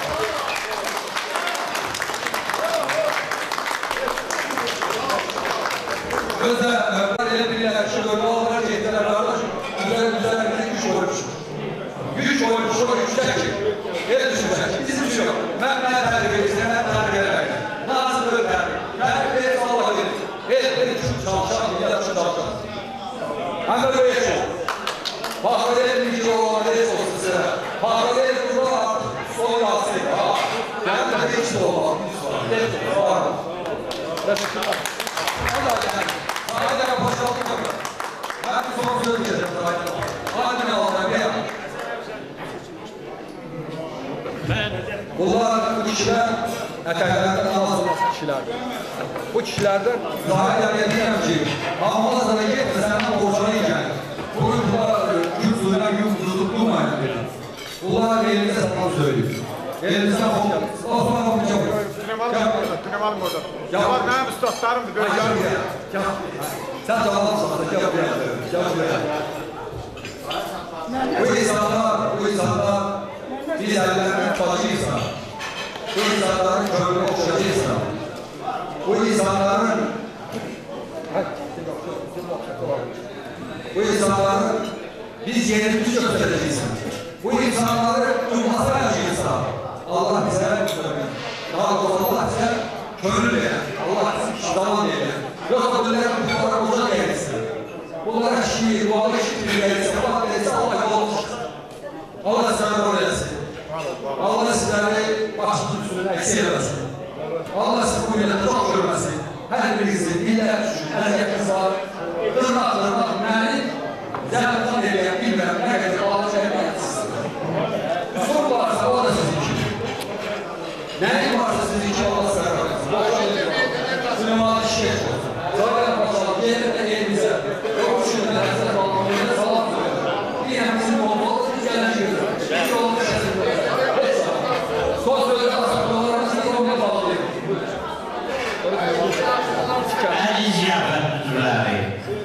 Gözde, öyle birler, şu böyle olarak şeyler vardır. Güzel güzel bir güç olmuş. Güç olmuş, o güçler ki. Ne düşünecek? Bizim şey yok. Ben ben terbiyesine, ben terbiyelemek. Nasıl böyle terbiye? Terbiye Allah'a verir. Her bir şu çalışan, bir de şu çalışan. Hemen böyle şey. Fakirlerin bir yolu var, ne olsun size. Fakirlerin bir yolu var, son yansın. Ben de hiç de olmaz. Ne var? Teşekkürler. Allah yani. Hadi ya boşaltın bakın. Ben bir son söyleyeceğim. Hadi ne oldu ya? Bunlar bu kişiler ətəklərdən namaz olması kişilərdir. Bu kişilərdən zahir yanıyam ki, hamala sana gitme, səndən borçana gəlir. Bugün bunlar gün suyuna gün tutup durmayın dedi. Bunlar elimizə satmam söylüyor. Elimizə satmam. Osman Abdülcəm. Tünemalım orada, tünemalım orada. Cevap benim üstadlarımdı, böyle yarım. Sen cevabını satın, cevap verin. Cevap verin. Bu insanlar, bu insanlar biz ellerine tutacağızsa, bu insanların kömürü okşayacağızsa, bu insanların bu insanların biz yerimizi göstereceğiz. Bu insanları durması vereceğizse, Allah bize daha doğrusu Allah bize kömür verir. Allah bize zaman verir. Yoksa bunlara bunlara uzak gelirse, bunlara şiir, dualı şiir gelirse, Allah verirse Allah yolunu çıksın. Allah sizlere rol etsin. Allah sizleri başımızın üstüne eksik etmesin. Allah sizi bu millete çok görmesin. Her birinizin iller, eziyetiniz var. Tırnaklarına məni zəhmətən eləyən bilməm, nə qədər Allah cəmiyyətsiz. Kusur varsa o da sizin için. Nəyin varsa sizin için Allah sizlere rol etsin. Boşa edin. Süleyman işleyiş olsun. Zaten başlayalım. Gelin de elimize. Yok şimdi herkese bağlamaya salam söylüyor. Bir yanımızın olmalı, biz gelen şeyler. Biz yolunu şaşırıyoruz. Son sözü asaklarına size olmaya bağlayalım. Əziz ziyafətçiləri,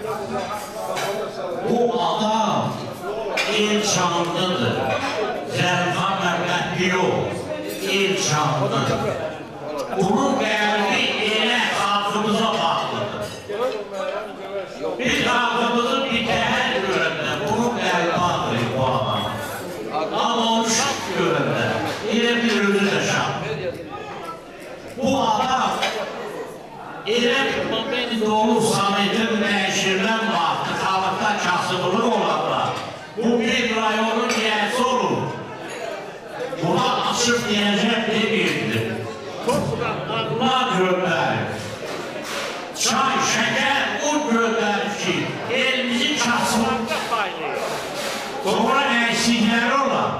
bu adam il şanlıdır. Zərfan mərmətli yox, il şanlıdır. Bunun qəlbi elə xalqımıza bağlıdır. Biz xalqımızın bir təhər görəndə bunun qəlbi bağlıdır bu adam. Amma onu şak görəndə elə bir özü də şak. Bu adam elə bir dolu sametin nəşirdən vaxtı xalıqda kasıbılıq olanda bu bir rayonun yiyəsi olur. Buna açıb deyəcək demirdir. Allah gölləri, çay, şəkər, o gölləri ki, elimizi kasıblıqda paylayır. Sonra nəysikləri olan.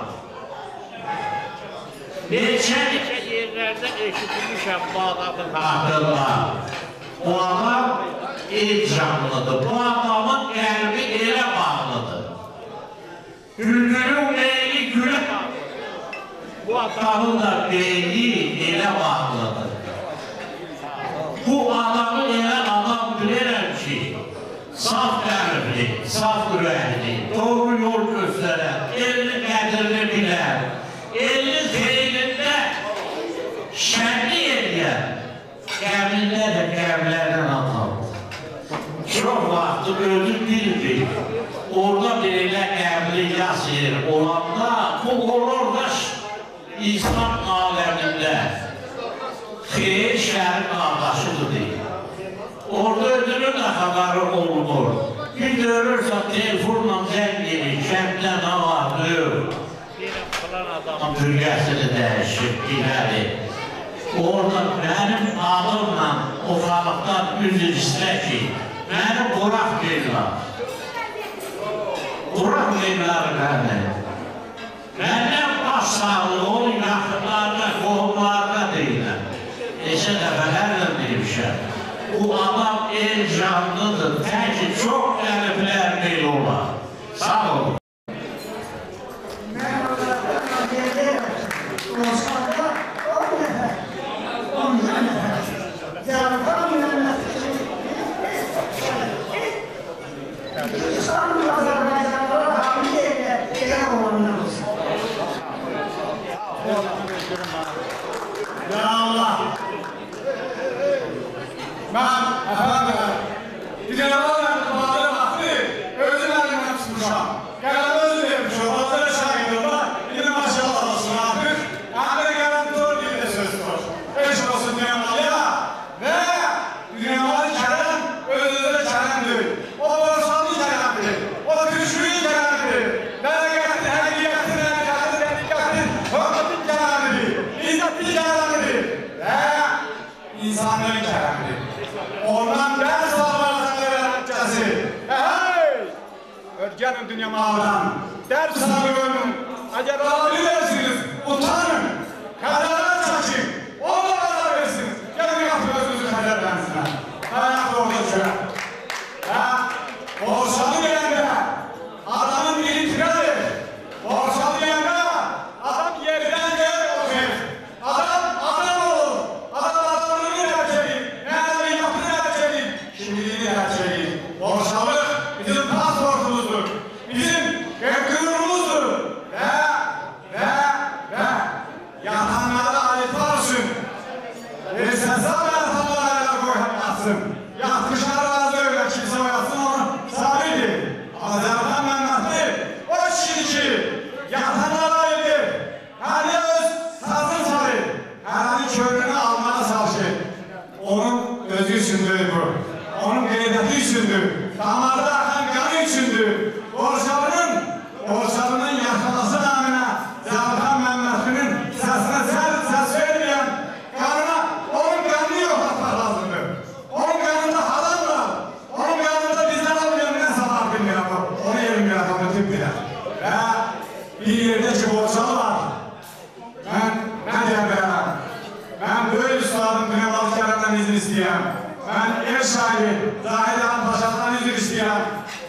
Neçə-neçə yerlərdə eşitmişəm bu adamın haqqında. Bu adam el canlıdır. Bu adamın qəlbi elə bağlıdır. Güldürün leyli gülə bağlıdır. Bu adamın da beyni elə bağlıdır. Bu Gəmində də gəmilərdən atıldı. Çox vaxtı özü bildi. Orada belə qəbli yasir olanda, bu orada İslam aləmində xeyir şəhər qardaşıdır deyil. Orada özünün də xəbəri olunur. Bir görürsən, telefonla zəng edir, kənddə nə var, nə yox. Türkəsini dəyişib, iləri. Orada mənim adımla o xalıqdan üzr istə ki, məni quraq verirlər. Quraq verirlər məni. Məndən baş sağlığı, onun yaxınlarına, qohumlarına deyirlər. Neçə dəfələrlə deymişəm. Bu adam el canlıdır, tək çox qəliblər belə olar. Sağ olun. Ya Allah! Ben, efendim, Diyanlar Bağlı Vakti, özüm elimden tutmuşam. Gelen özüm yapmışam, hazır şahidim var, yine maşallah olsun artık. Hem de gelen doğru gibi de söz var. Eş olsun Diyanlar'a ve Diyanlar Kerem, özüde Kerem'dir. O borsalı Kerem'dir, o güçlü Kerem'dir. Bereketli, hediyetli, bereketli, bereketli, hürmetin Kerem'dir, izzetli Kerem'dir. Ve insanların Kerem'dir. Ondan ders almalarını öğreteceğiz. Hey! Örgenin dünya mağadan. Ders alıyorum. Eğer ağabey dersiniz, utanın. Kaderler çakın. Onlara versiniz. Gelin yapıyorsunuz kaderlersine. Hayat orada şöyle. Ya, borsalı yerinde adamın dili tiradır. Borsalı yerinde adam yerden yer okur. Adam adam olur. Adam adamını gerçeği. Ne yapını gerçeği. Şimdiliğini gerçeği. Borsalık bizim pasportumuzdur. Bizim gökgürümüzdür. Ve ve ve yatanlara ait olsun. Bir sesal yatanlara koyarsın. Yatmışlar razı öyle kimse oyatsın onu sabidir. Azerbaycan Mehmetli o kişi yatanlara aittir. Her öz sazın sarı. Her körünü almaya çalışır. Onun özü üçündür bu. Onun gayreti üçündür. Damarda akan kanı üçündür. Borsalının, borsalının yaşaması namına Zalkan Mehmetli'nin sesine ses, ses vermeyen kanına onun kanını yoklatmak lazımdır. Onun kanında haram var. Onun kanında bizden almayan ne sabah bilmiyor bu. Onu yerim bir adamı tüm bilir. Ve bir yerde ki borsalı var. Ben, ben diyem beraber. Ben böyle üstadım Dünyalı Kerem'den izin isteyeyim. Ben ev sahibi Zahid Han Paşa'dan izin isteyeyim.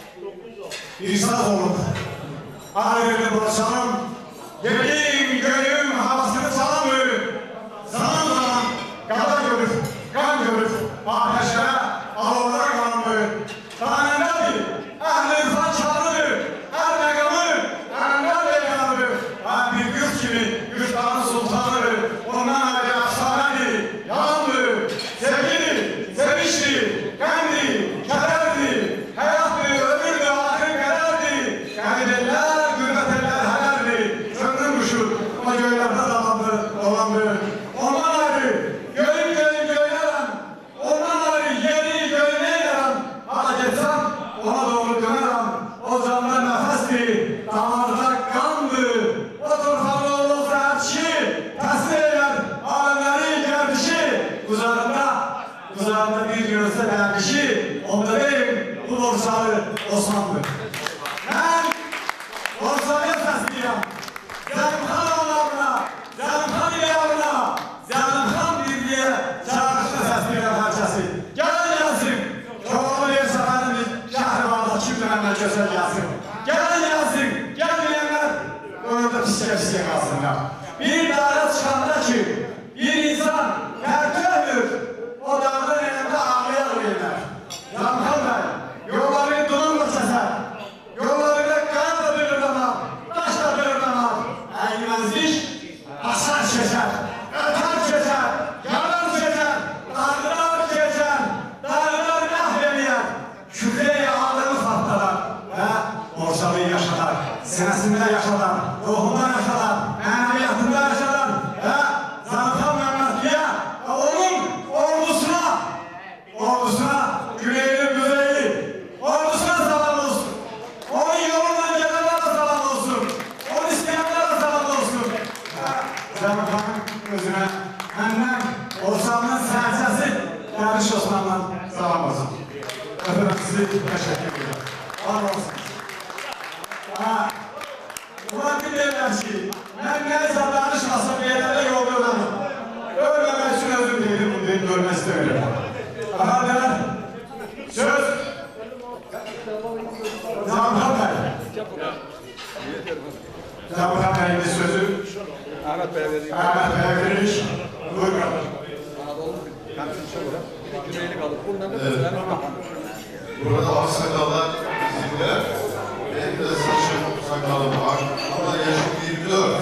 İrsat olur. Ayrıca borsalım. Yedim göğüm havasını salamıyor. Zaman zaman kaba görür, kan görür. Ateşlere, alovlara kalanmıyor. Tanemler bir, ehl-i irfan çağrıdır. Her mekamı, erenler beykanıdır. Ben bir güç gibi, güçlerin sultanıdır. Ondan ayrı afsanedir, yalandır. Sevgidir, seviştir, kendi, kederdir. Hayattır, ömürdür, ahir kaderdir. Kemideller, gürbeteller, helerdir. Ömrüm kuşu, o göylerde dalandı, dolandı. Ondan ayrı, göğün göğün göğlerim. Ondan ayrı, yeri göğüne yerim. Hala geçsem, ona doğru dönerim. O canlı nefestir, damarda kandır. O turfalı olursa her kişi, teslim eder, alemlerin gerdişi. Kuzarında, kuzarında bir görse her kişi, onda değil, bu borsalı Osmanlı. Ben borsalıya sesliyim. Zemhan ağlarına, Zemhan ilavına, Zemhan birliğe çağrışına sesliyim herkesi. Gelin yazın, çoğulu bir seferimiz Şehribar'da kimlerine gözel yazın. Gelin yazın, gelmeyenler orada pişke pişke kalsınlar. Bir daire çıkanda ki, bir insan tertemiz, o dağda elinde ağlayan verirler. Zemhan Bey, yolları donanma seser. Yollarıyla kan da belirlemem, taş da belirlemem. Eğmezlik, asar çeker, öter çeker, yalan çeker, darbe Yanlış Osman'dan salam olsun. Öpürüm sizi, teşekkür ederim. Var olsunuz. Ha, ulan bilirəm ki, mən nəysə danışmasam yerlərdə yol görürəm. Ölməmək üçün özüm deyirəm, bunu deyib görmək istemiyorum. Aha, ben söz Zabıtan Bey. Zabıtan Bey'in sözü Ahmet Bey'e veririk. Ahmet Bey'e veririk. Buyurun. Burada aksakallar bizimle. Benim de saçım, sakalım var. Ama yaşım yirmi dört.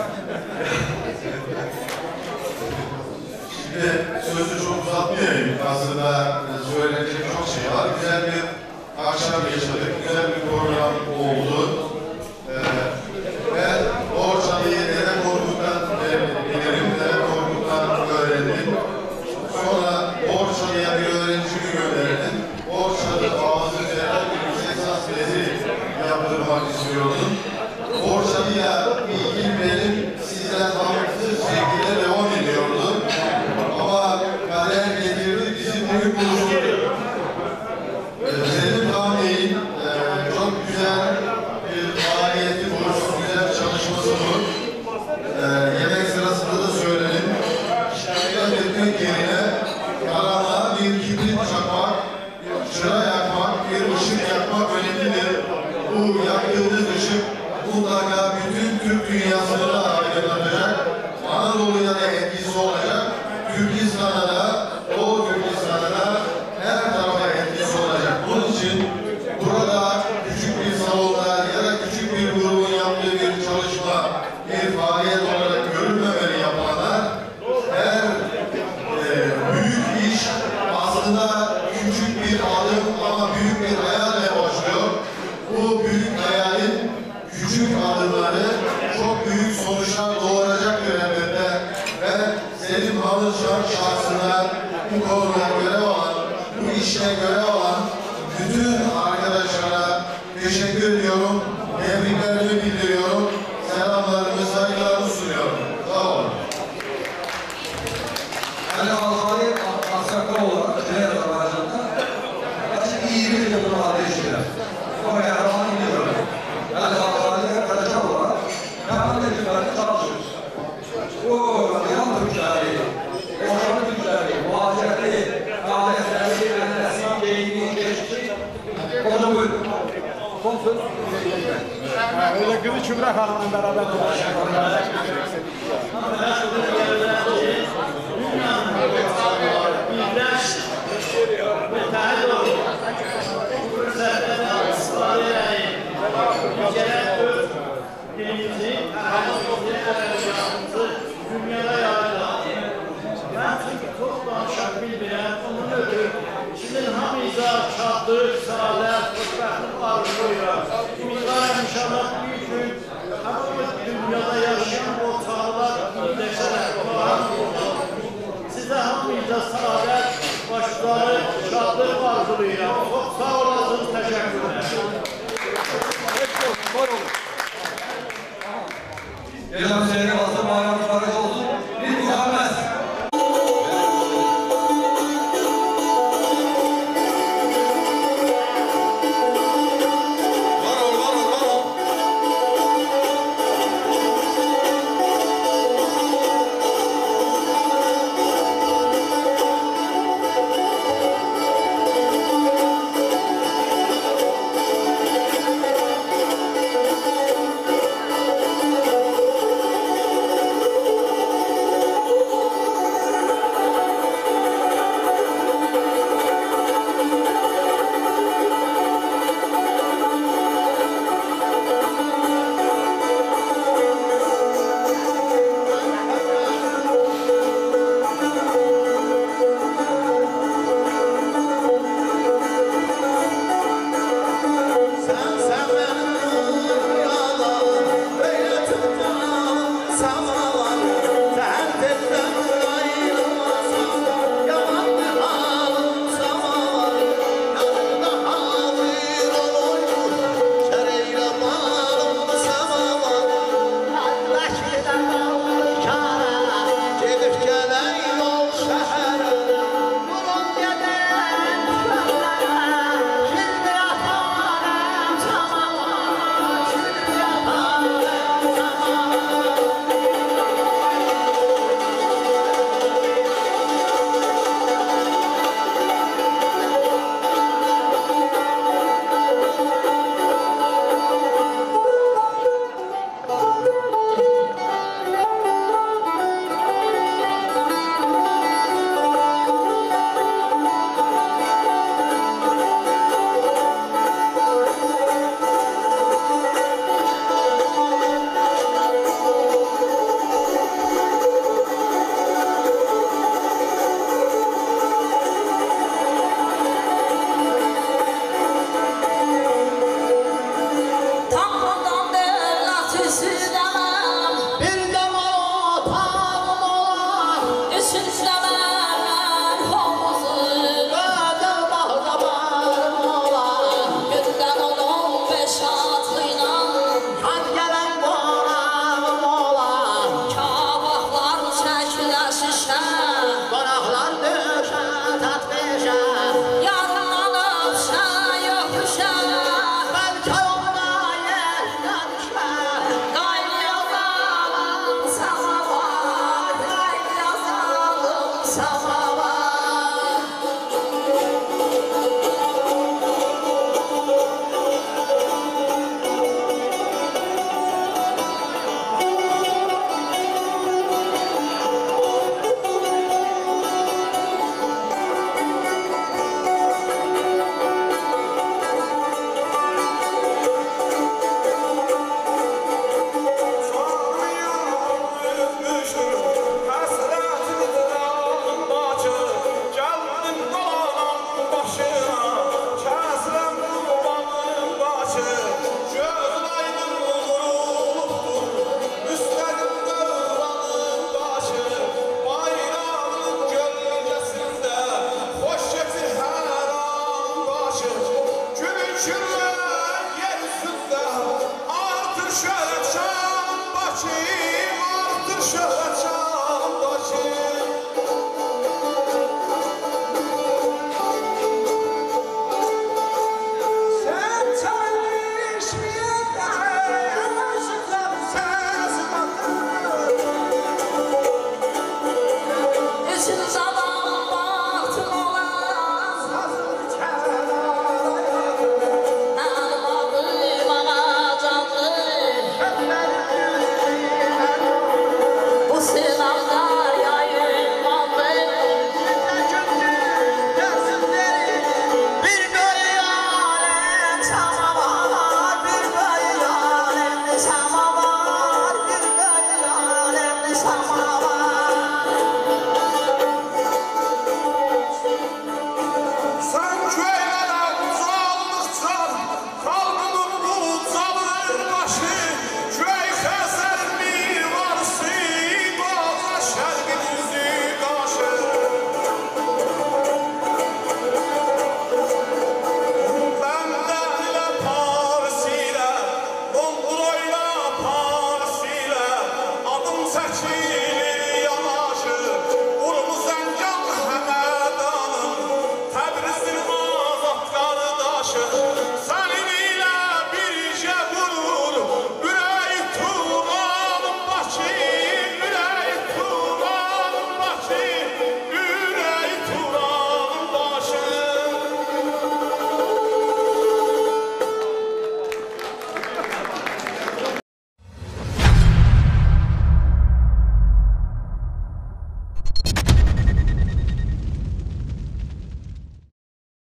Şimdi sözü çok uzatmayayım. Aslında söylenecek çok şey var. Güzel bir akşam yaşadık. Güzel bir program oldu. Ee, ben Borçalı'yı neden Korkut'tan bilirim, neden Korkut'tan öğrendim. Sonra Borçalı'ya bir öğrencimi gönderdim. Borçalı ağzı üzerine bir yüksek lisans tezi yaptırmak istiyordum. Borçalı'ya ilgim benim sizden bağımsız şekilde devam ediyordu. Ama kader getirdi, bizi bugün buluşturdu. Selim Kağan Bey'in e, çok güzel bir faaliyeti bu, çok güzel çalışması bu. E, yemek sırasında da söyledim. Şikayet etmek yerine karanlığa bir kibrit çakmak, bir çıra yakmak, bir ışık yakmak önemlidir. Bu yaktığımız ışık mutlaka bütün Türk dünyasını da aydınlatacak. Anadolu'ya da etkisi olacak. Türkistan'a da, Doğu Türkistan'a da her tarafa etkisi olacak. Bunun için burada küçük bir salonda ya da küçük bir grubun yaptığı bir çalışma, bir faaliyet olarak görülmemeli yapanlar her e, büyük iş aslında küçük bir adım ama büyük bir hayalle başlıyor. Bu büyük hayalin küçük adımları çok büyük sonuçlar doğuracaktır elbette. Ve Selim Halınşan şahsına bu konuda görev alan, bu işe görev alan bütün arkadaşlara teşekkür ediyorum. Tebriklerimi bildiriyorum. Selamlarımı, saygılarımı sunuyorum. Sağ olun. Yani Almanya aksaklar olarak Güney Azerbaycan'da yaklaşık yirmi yıl bunu ateştiler. Ama yararlan gidiyorum. Yani Almanya arkadaşlar olarak yapan tecrübelerde çalışıyoruz. Bu yan Türkleri, Orta Türkleri, muhacirleri, faaliyetleri, endesi, geyini, geçti. Onu buyurun. Son söz. Öyle kızı Kübra Hanım'la beraber dolaşıyor. Birləş, mütəhid olun, fürsətlərdən istifadə edin, gərək öz dilimizi, əhəlimizi, ədəbiyyatımızı dünyaya yayılan. Mən çünki çox danışaq bilmirəm, onun ötürü sizin hamınıza şadlıq, səadət, xoşbəxtlik arzulayıram. Ümidvarım inşallah bir gün hamımız dünyada yaşayan borçalılar birləşərək olaraq sizə hamınıza səadət, başlarıq, şadlıq arzulayıram. Çox sağ olasınız, təşəkkürlər. Gelen seyre basın.